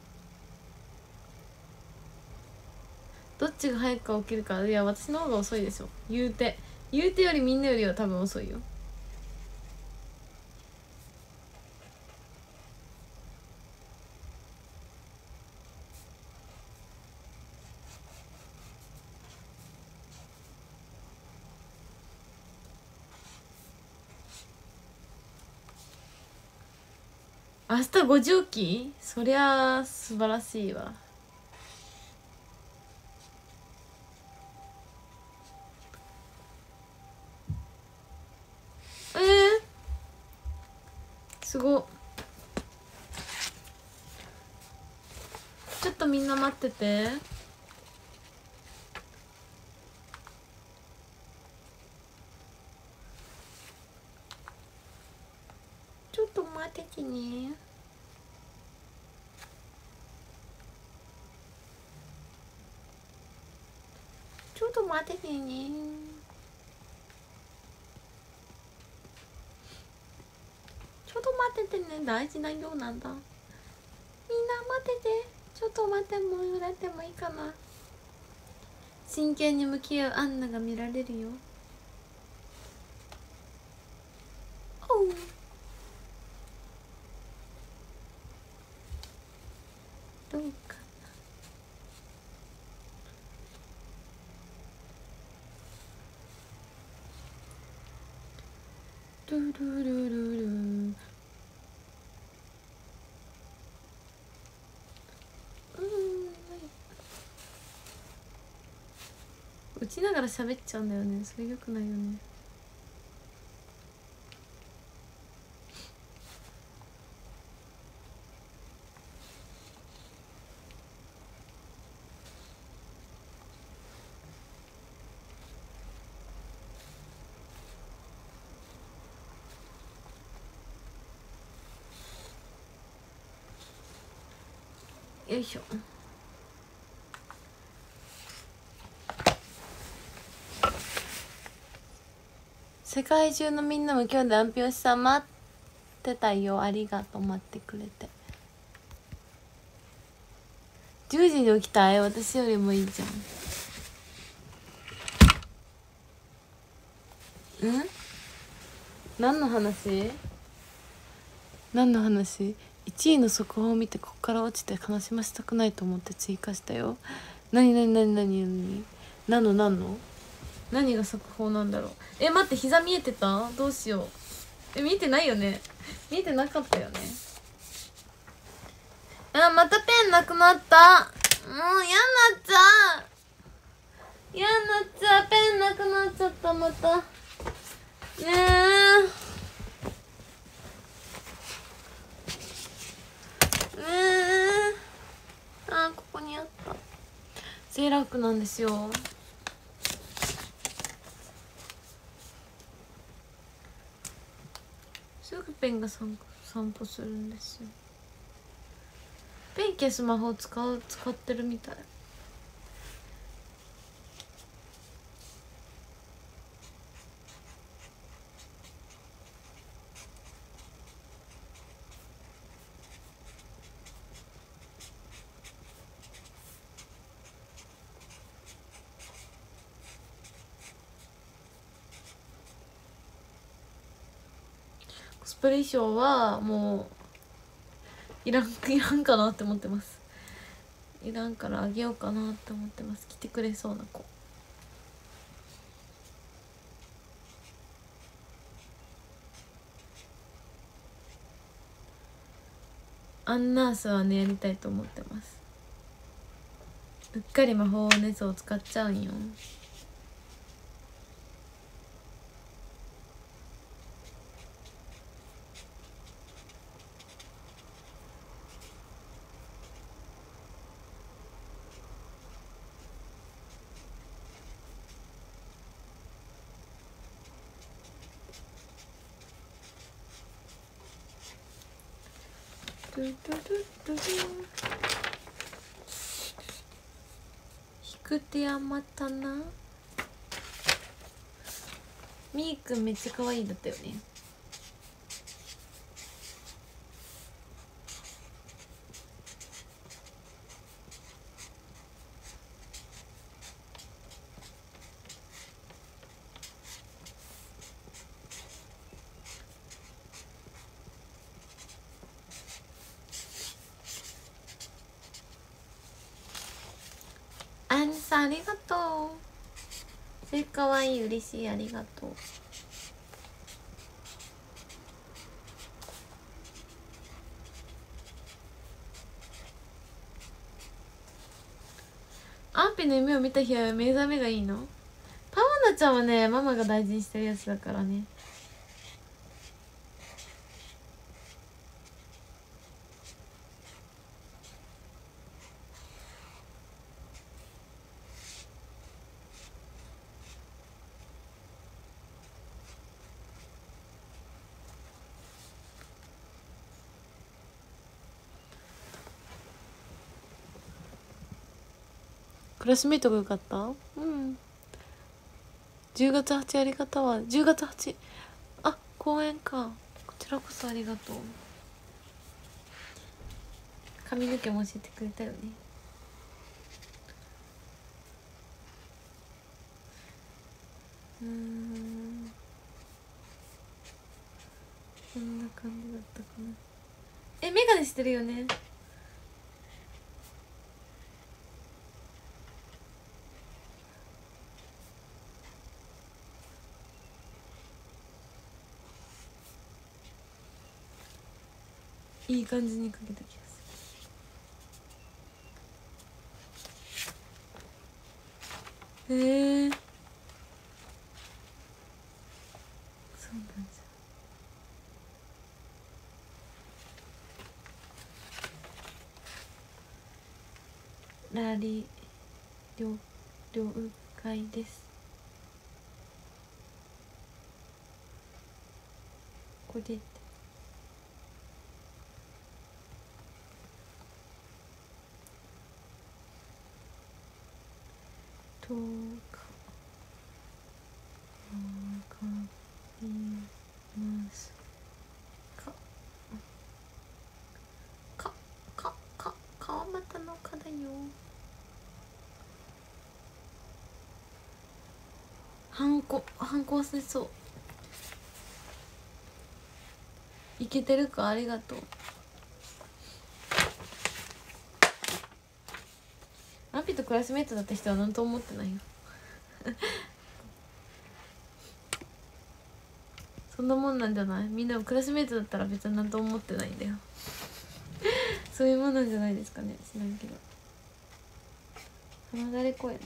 どっちが早くか起きるか。いや、私の方が遅いでしょ。言うて言うてよりみんなよりは多分遅いよ。明日ごじ起き？そりゃあ素晴らしいわ。えー、すごっ。ちょっとみんな待ってて。ちょっと待っててね。ちょっと待っててね。ちょっと待っっててね、大事なようなんだ。みんな待ってて、ちょっと待ってもらってもいいかな。真剣に向き合うアンナが見られるよ。おう、どうかな。ルルルルルン、打ちながら喋っちゃうんだよね。それよくないよね。よいしょ。世界中のみんなも今日でアンピョシさん待ってたよ。ありがとう、待ってくれて。じゅうじに起きたい。私よりもいいじゃん。ん？何の話？何の話？いちいの速報を見てここから落ちて悲しませたくないと思って追加したよ。なになになになになに？何の何の？何が速報なんだろう。え、待って、膝見えてた？どうしよう。え、見えてないよね。見えてなかったよね。あ、またペンなくなった。もう嫌になっちゃう。嫌になっちゃう。ペンなくなっちゃった。またねえねえ、あ、ここにあった。セーラー服なんですよ。すぐペンが散歩するんですよ。ペン消す魔法使う使ってるみたい。コスプレ衣装はもういらんいらんかなって思ってます。いらんからあげようかなって思ってます。着てくれそうな子。アンナースはねやりたいと思ってます。うっかり魔法熱を使っちゃうんよ。ドゥドゥドゥドゥ、引く手余ったな。みーくんめっちゃ可愛いだったよね。あんさんありがとう。それかわいい、嬉しい、ありがとう。アンピの夢を見た日は目覚めがいいの？パワナちゃんはね、ママが大事にしてるやつだからね。クラスメイトがよかった？うん。じゅうがつはちありがとう。じゅうがつはち、あ、公演か。こちらこそありがとう。 髪の毛も教えてくれたよね。うーん、こんな感じだったかな。え、メガネしてるよね。いい感じにかけた気がする。へえー、そうなんじゃ。ラリ了了解です。これとかわかりますか。かかか川又のかだよ。ハンコハンコ忘れそう。いけてるか、ありがとう。アンピとクラスメートだった人は何とも思ってないよそんなもんなんじゃない？みんなクラスメートだったら別に何とも思ってないんだよそういうもんなんじゃないですかね。知らんけど鼻だれ声ね。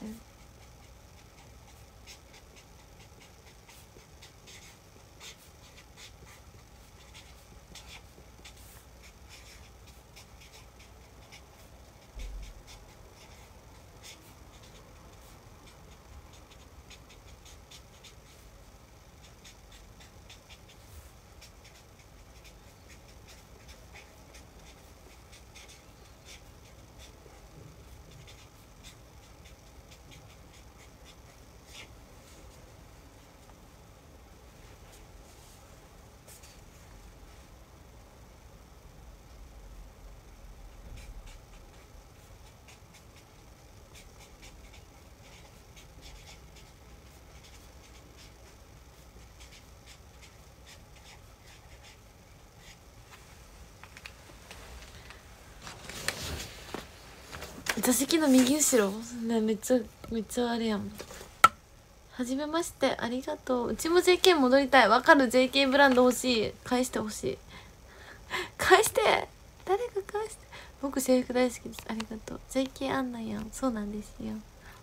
座席の右後ろね、めっちゃめっちゃあれやん。はじめまして、ありがとう。うちも ジェーケー 戻りたい。わかる。 ジェーケー ブランド欲しい。返してほしい返して、誰か返して。僕制服大好きです。ありがとう。 ジェーケー 案内やん。そうなんですよ。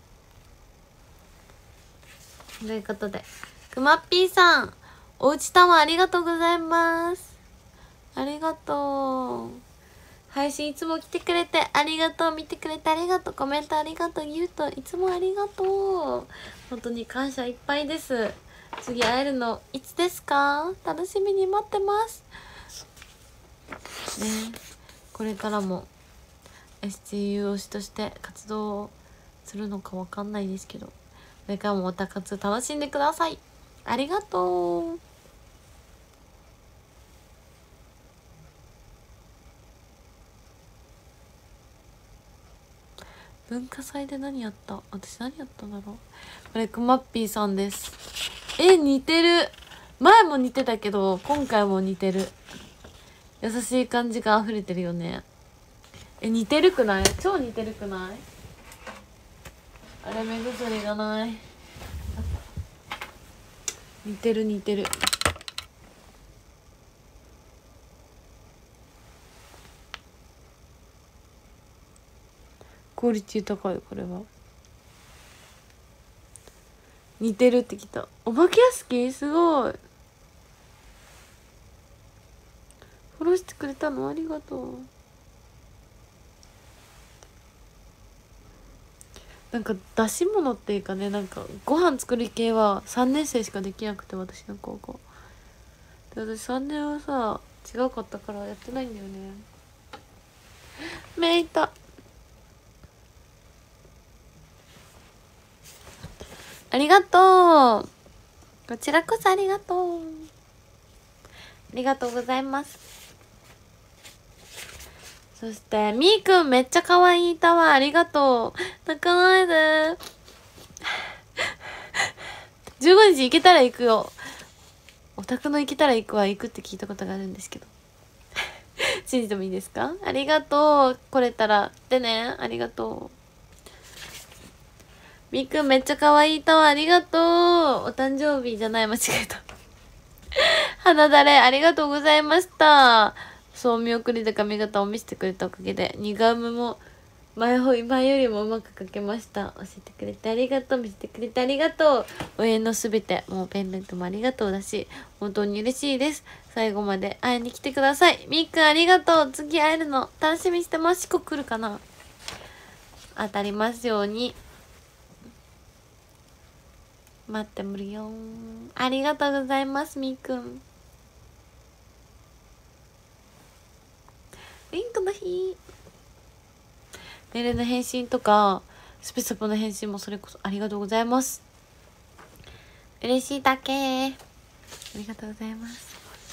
ということで、くまっぴーさん、おうちタワーありがとうございます。ありがとう。配信いつも来てくれてありがとう。見てくれてありがとう。コメントありがとう。ゆうといつもありがとう。本当に感謝いっぱいです。次会えるのいつですか？楽しみに待ってますね。これからも エスジーユー 推しとして活動するのかわかんないですけど、これからもおたかつ楽しんでください。ありがとう。文化祭で何やった？私何やったんだろう。これくまっぴーさんです。え、似てる。前も似てたけど今回も似てる。優しい感じが溢れてるよね。え、似てるくない？超似てるくない？あれ、目薬がない。似てる似てる。クオリティ高い。これは似てるってきた。お化け屋敷すごい。フォローしてくれたのありがとう。なんか出し物っていうかね、なんかご飯作る系はさんねん生しかできなくて、私の高校で、私さんねんはさ違うかったからやってないんだよね。めいた、ありがとう。こちらこそありがとう。ありがとうございます。 そしてみーくんめっちゃ可愛いタワーありがとう。泣かないで。じゅうごにち行けたら行くよ。お宅の行けたら行くは行くって聞いたことがあるんですけど。信じてもいいですか？ありがとう。来れたらでね。ありがとう。みーくんめっちゃ可愛いタワーありがとう。お誕生日じゃない、間違えた。花だれありがとうございました。そう、見送りで髪型を見せてくれたおかげでにガムも前ほ前よりもうまく描けました。教えてくれてありがとう。見せてくれてありがとう。応援のすべて、もうペンダントもありがとうだし、本当に嬉しいです。最後まで会いに来てください。みーくんありがとう。次会えるの楽しみにしてます。四国来るかな？当たりますように。待ってむるよ。ありがとうございます、みーくん。リンクの日。メールの返信とかスペサポの返信もそれこそありがとうございます。嬉しいだけー。ありがとうございます。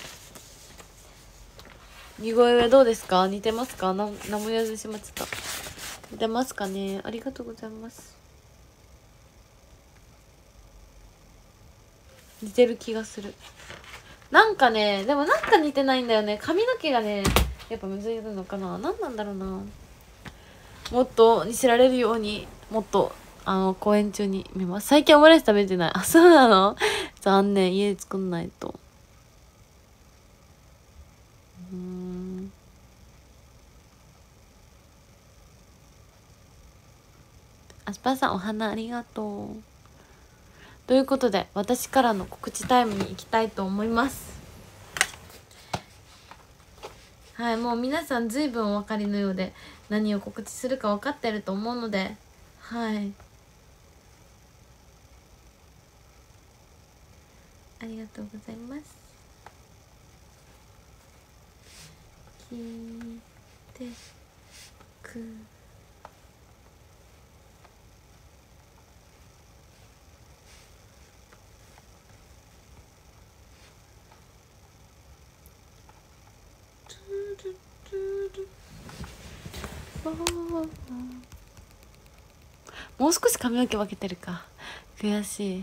似声はどうですか？似てますか？な何も言わずしまっちゃった。似てますかね？ありがとうございます。似てる気がする。なんかね、でもなんか似てないんだよね。髪の毛がねやっぱむずいのかな。何なんだろうな。もっと似せられるようにもっとあの公演中に見ます。最近オムライス食べてない。あ、そうなの？残念。家で作んないと。うーん。アスパーさんお花ありがとう。ということで私からの告知タイムに行きたいと思います。はい、もう皆さんずいぶんお分かりのようで何を告知するか分かってると思うので、はい、ありがとうございます。聞いてくもう少し髪の毛分けてるか。悔しい。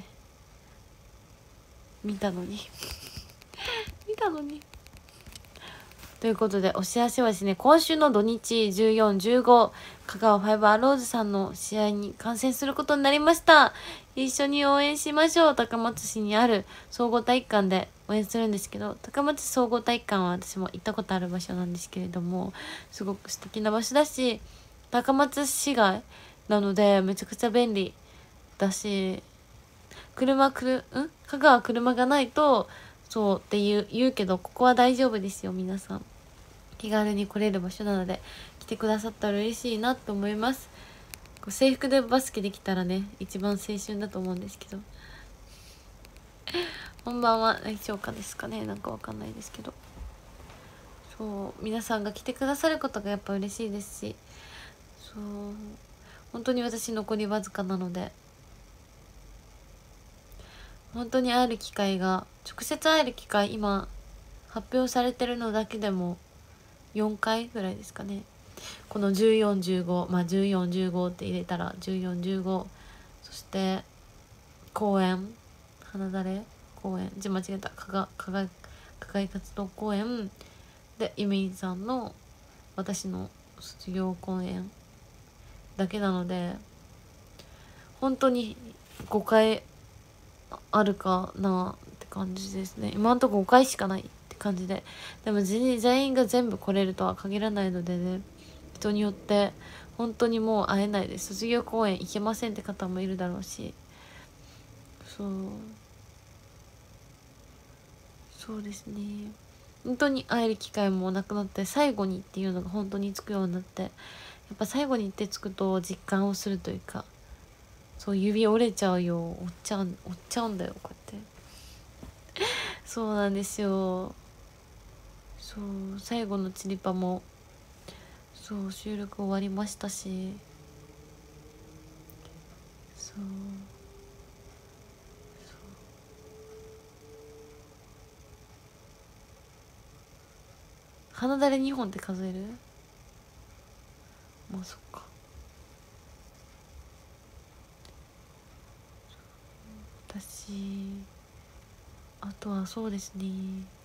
見たのに見たのに。ということでお知らせはですね、今週の土日じゅうよん、じゅうご香川ファイブアローズさんの試合に観戦することになりました。一緒に応援しましょう。高松市にある総合体育館で応援するんですけど、高松総合体育館は私も行ったことある場所なんですけれども、すごく素敵な場所だし、高松市街なのでめちゃくちゃ便利だし、車くるん香川車がないとそうって言う言うけど、ここは大丈夫ですよ。皆さん気軽に来れる場所なので来てくださったら嬉しいなと思います。こう制服でバスケできたらね一番青春だと思うんですけど、本番は来週かですかね、なんかわかんないですけど、そう皆さんが来てくださることがやっぱ嬉しいですし、そう本当に私残りわずかなので、本当に会える機会が直接会える機会今発表されてるのだけでもよんかいぐらいですかね。このじゅうよん、じゅうご、まあじゅうよん、じゅうごって入れたらじゅうよん、じゅうご、そして公演花だれ公演字間違えた課外課外課外活動公演でイメイさんの私の卒業公演だけなので、本当にごかいあるかなって感じですね。今んとこごかいしかないって感じで、でも全員が全部来れるとは限らないのでね、人によって本当にもう会えないです。卒業公演行けませんって方もいるだろうし、そうそうですね、本当に会える機会もなくなって、最後にっていうのが本当につくようになって、やっぱ最後にってつくと実感をするというか、そう指折れちゃうよ、折っちゃう折っちゃうんだよこうやってそうなんですよ。そう最後のチリパもそう収録終わりましたし、そう鼻だれにほんって数える？ まあそっか。私あとはそうですね、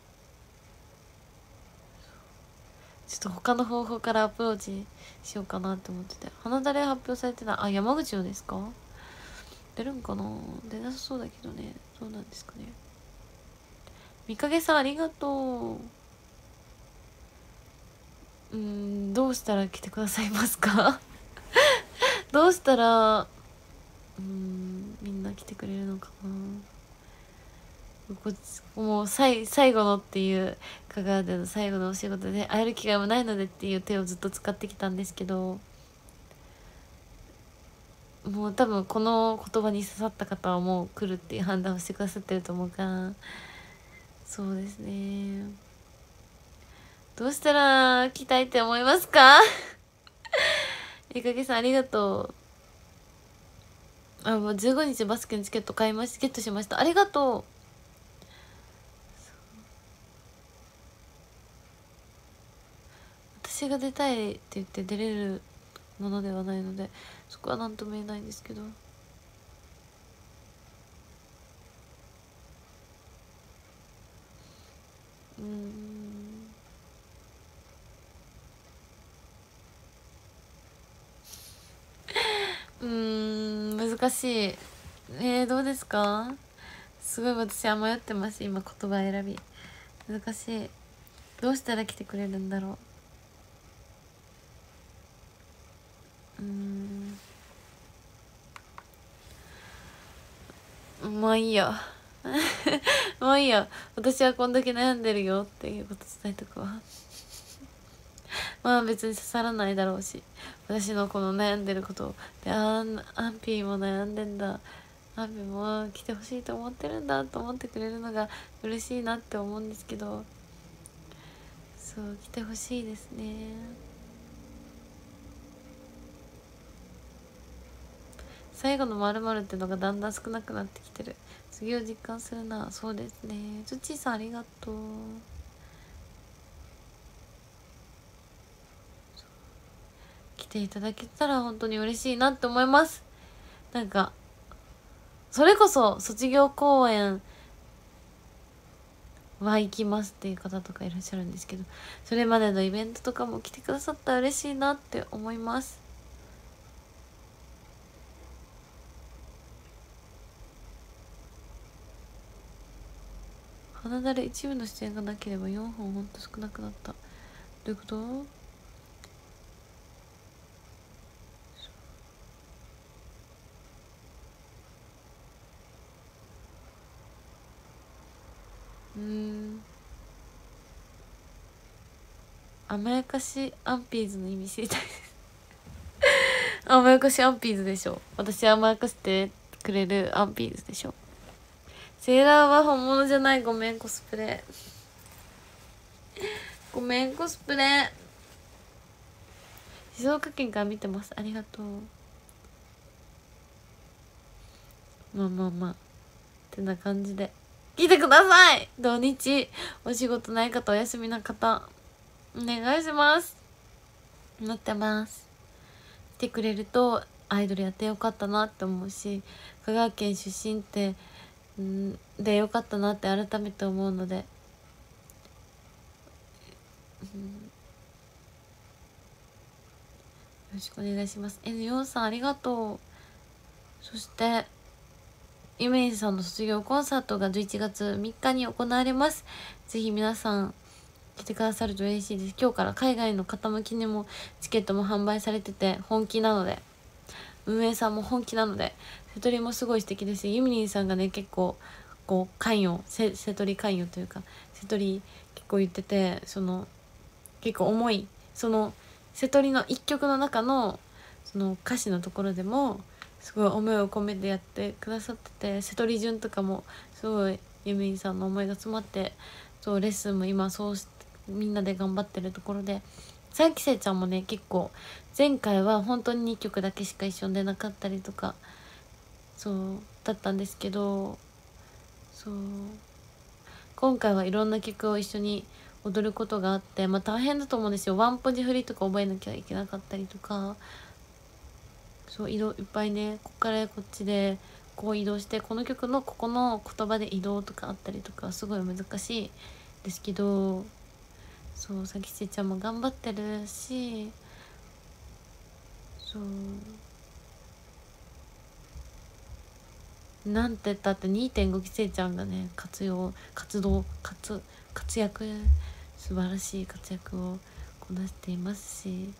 ちょっと他の方法からアプローチしようかなって思ってて、花だれ発表されてない。あ、山口のですか？出るんかな？出なさそうだけどね。どうなんですかね。みかげさんありがとう。うーん、どうしたら来てくださいますか？どうしたらうーんみんな来てくれるのかな。こもう最最後のっていう香川での最後のお仕事で会える機会もないのでっていう手をずっと使ってきたんですけど、もう多分この言葉に刺さった方はもう来るっていう判断をしてくださってると思うから、そうですね、どうしたら来たいって思いますか？えかげさんありがとう。あ、もうじゅうごにちバスケのチケット買いましゲットしました。ありがとう。私が出たいって言って出れるものではないので、そこは何とも言えないんですけど、うーんうーん難しい。えー、どうですか？すごい私は迷ってます今、言葉選び難しい。どうしたら来てくれるんだろう。うーんまあいいや。まあいいや、私はこんだけ悩んでるよっていうこと伝えとくわ。まあ別に刺さらないだろうし、私のこの悩んでることで、あんアンピーも悩んでんだ、アンピーも来てほしいと思ってるんだと思ってくれるのが嬉しいなって思うんですけど、そう来てほしいですね。最後の〇〇ってのがだんだん少なくなってきてる。次を実感するな。そうですね。つっちーさんありがとう。来ていただけたら本当に嬉しいなって思います。なんかそれこそ卒業公演は行きますっていう方とかいらっしゃるんですけど、それまでのイベントとかも来てくださったら嬉しいなって思います。花だれ一部の出演がなければよんほんほんと少なくなった。どういうこと？うーん甘やかしアンピーズの意味知りたいです。甘やかしアンピーズでしょ。私甘やかしてくれるアンピーズでしょ。セーラーは本物じゃない。ごめんコスプレ。ごめんコスプレ。静岡県から見てます。ありがとう。まあまあまあってな感じで来てください。土日お仕事ない方、お休みな方お願いします。待ってます。来てくれるとアイドルやってよかったなって思うし、香川県出身ってんでよかったなって改めて思うので、うん、よろしくお願いします。え、よんさんありがとう。そしてゆめりんさんの卒業コンサートがじゅういちがつみっかに行われます。ぜひ皆さん来てくださると嬉しいです。今日から海外の方向きにもチケットも販売されてて、本気なので、運営さんも本気なので、瀬戸りもすごい素敵ですし、ゆみりんさんがね結構こう関与瀬戸り関与というか瀬戸り結構言ってて、その結構重い、その瀬戸りの一曲の中のその歌詞のところでもすごい思いを込めてやってくださってて、瀬戸り順とかもすごいゆみりんさんの思いが詰まって、そうレッスンも今そうしてみんなで頑張ってるところで、さんき生ちゃんもね結構前回は本当ににきょくだけしか一緒に出なかったりとかそうだったんですけど、そう今回はいろんな曲を一緒に踊ることがあって、まあ大変だと思うんですよ。ワンポジ振りとか覚えなきゃいけなかったりとか、そう移動いっぱいね、こっからこっちでこう移動して、この曲のここの言葉で移動とかあったりとか、すごい難しいですけど、そうさきちちゃんも頑張ってるし、そうなんて言ったって にてんご 期生ちゃんがね、活用活動活活躍素晴らしい活躍をこなしていますし、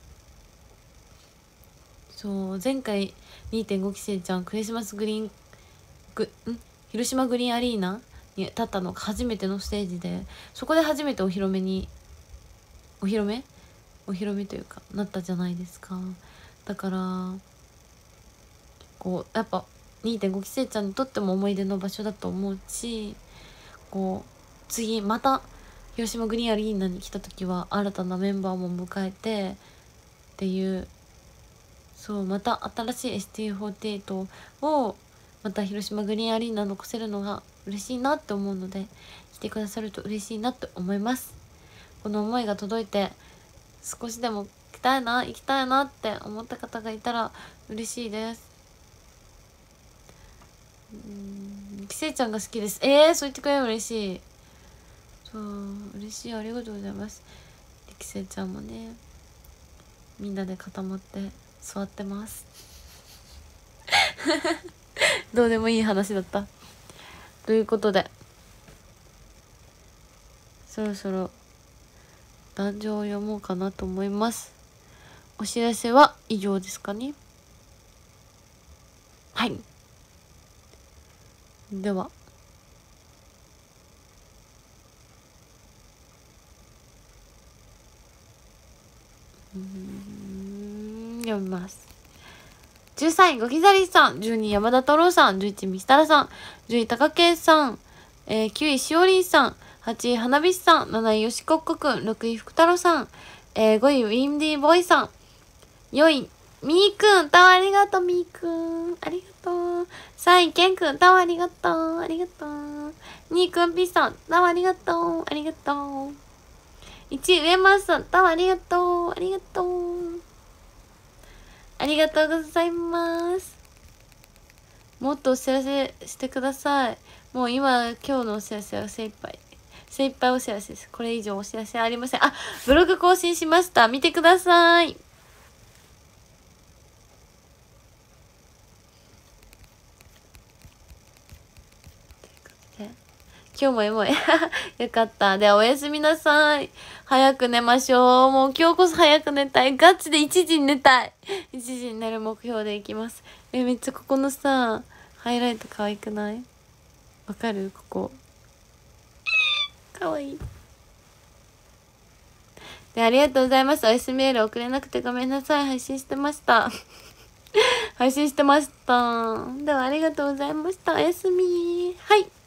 そう前回 にてんご 期生ちゃんクリスマスグリーングん広島グリーンアリーナに立ったのが初めてのステージで、そこで初めてお披露目にお披露目お披露目というかなったじゃないですか。だからこうやっぱ にてんご 期生ちゃんにとっても思い出の場所だと思うし、こう次また広島グリーンアリーナに来た時は新たなメンバーも迎えてっていう、そうまた新しい エスティーフォーティーエイト をまた広島グリーンアリーナ残せるのが嬉しいなって思うので、来てくださると嬉しいなって思います。この思いが届いて少しでも来たいな行きたいなって思った方がいたら嬉しいです。うん、きせいちゃんが好きです。えー、そう言ってくれるの嬉しい。そう嬉しい、ありがとうございます。きせいちゃんもね、みんなで固まって座ってますどうでもいい話だった。ということでそろそろ壇上を読もうかなと思います。お知らせは以上ですかね。はい、ではうーん読みます。じゅうさんいゴキザリさん、じゅうにい山田太郎さん、じゅういちいミスタラさん、じゅういちい高圭さん、えー、きゅういしおりんさん、はちい花火師さん、なないよしこっこくん、ろくい福太郎さん、えー、ごいウィンディーボーイさん、よいみーくん、たわありがとうみーくん、ありがとう。さんいけんくん、たわありがとう、ありがとう。にいくんぴさん、たわありがとう、ありがとう。いちい上松さん、たわありがとう、ありがとう。ありがとうございます。もっとお知らせしてください。もう今今日のお知らせは精一杯精一杯お知らせです。これ以上お知らせありません。あ、ブログ更新しました。見てください。今日もエモいよかった。ではおやすみなさい。早く寝ましょう。もう今日こそ早く寝たい。ガチでいちじに寝たい。いちじに寝る目標でいきます。え、めっちゃここのさハイライト可愛くない？わかる？ここ可愛い。で、ありがとうございます。おやすみメール送れなくてごめんなさい。配信してました配信してました。ではありがとうございました。おやすみ。はい。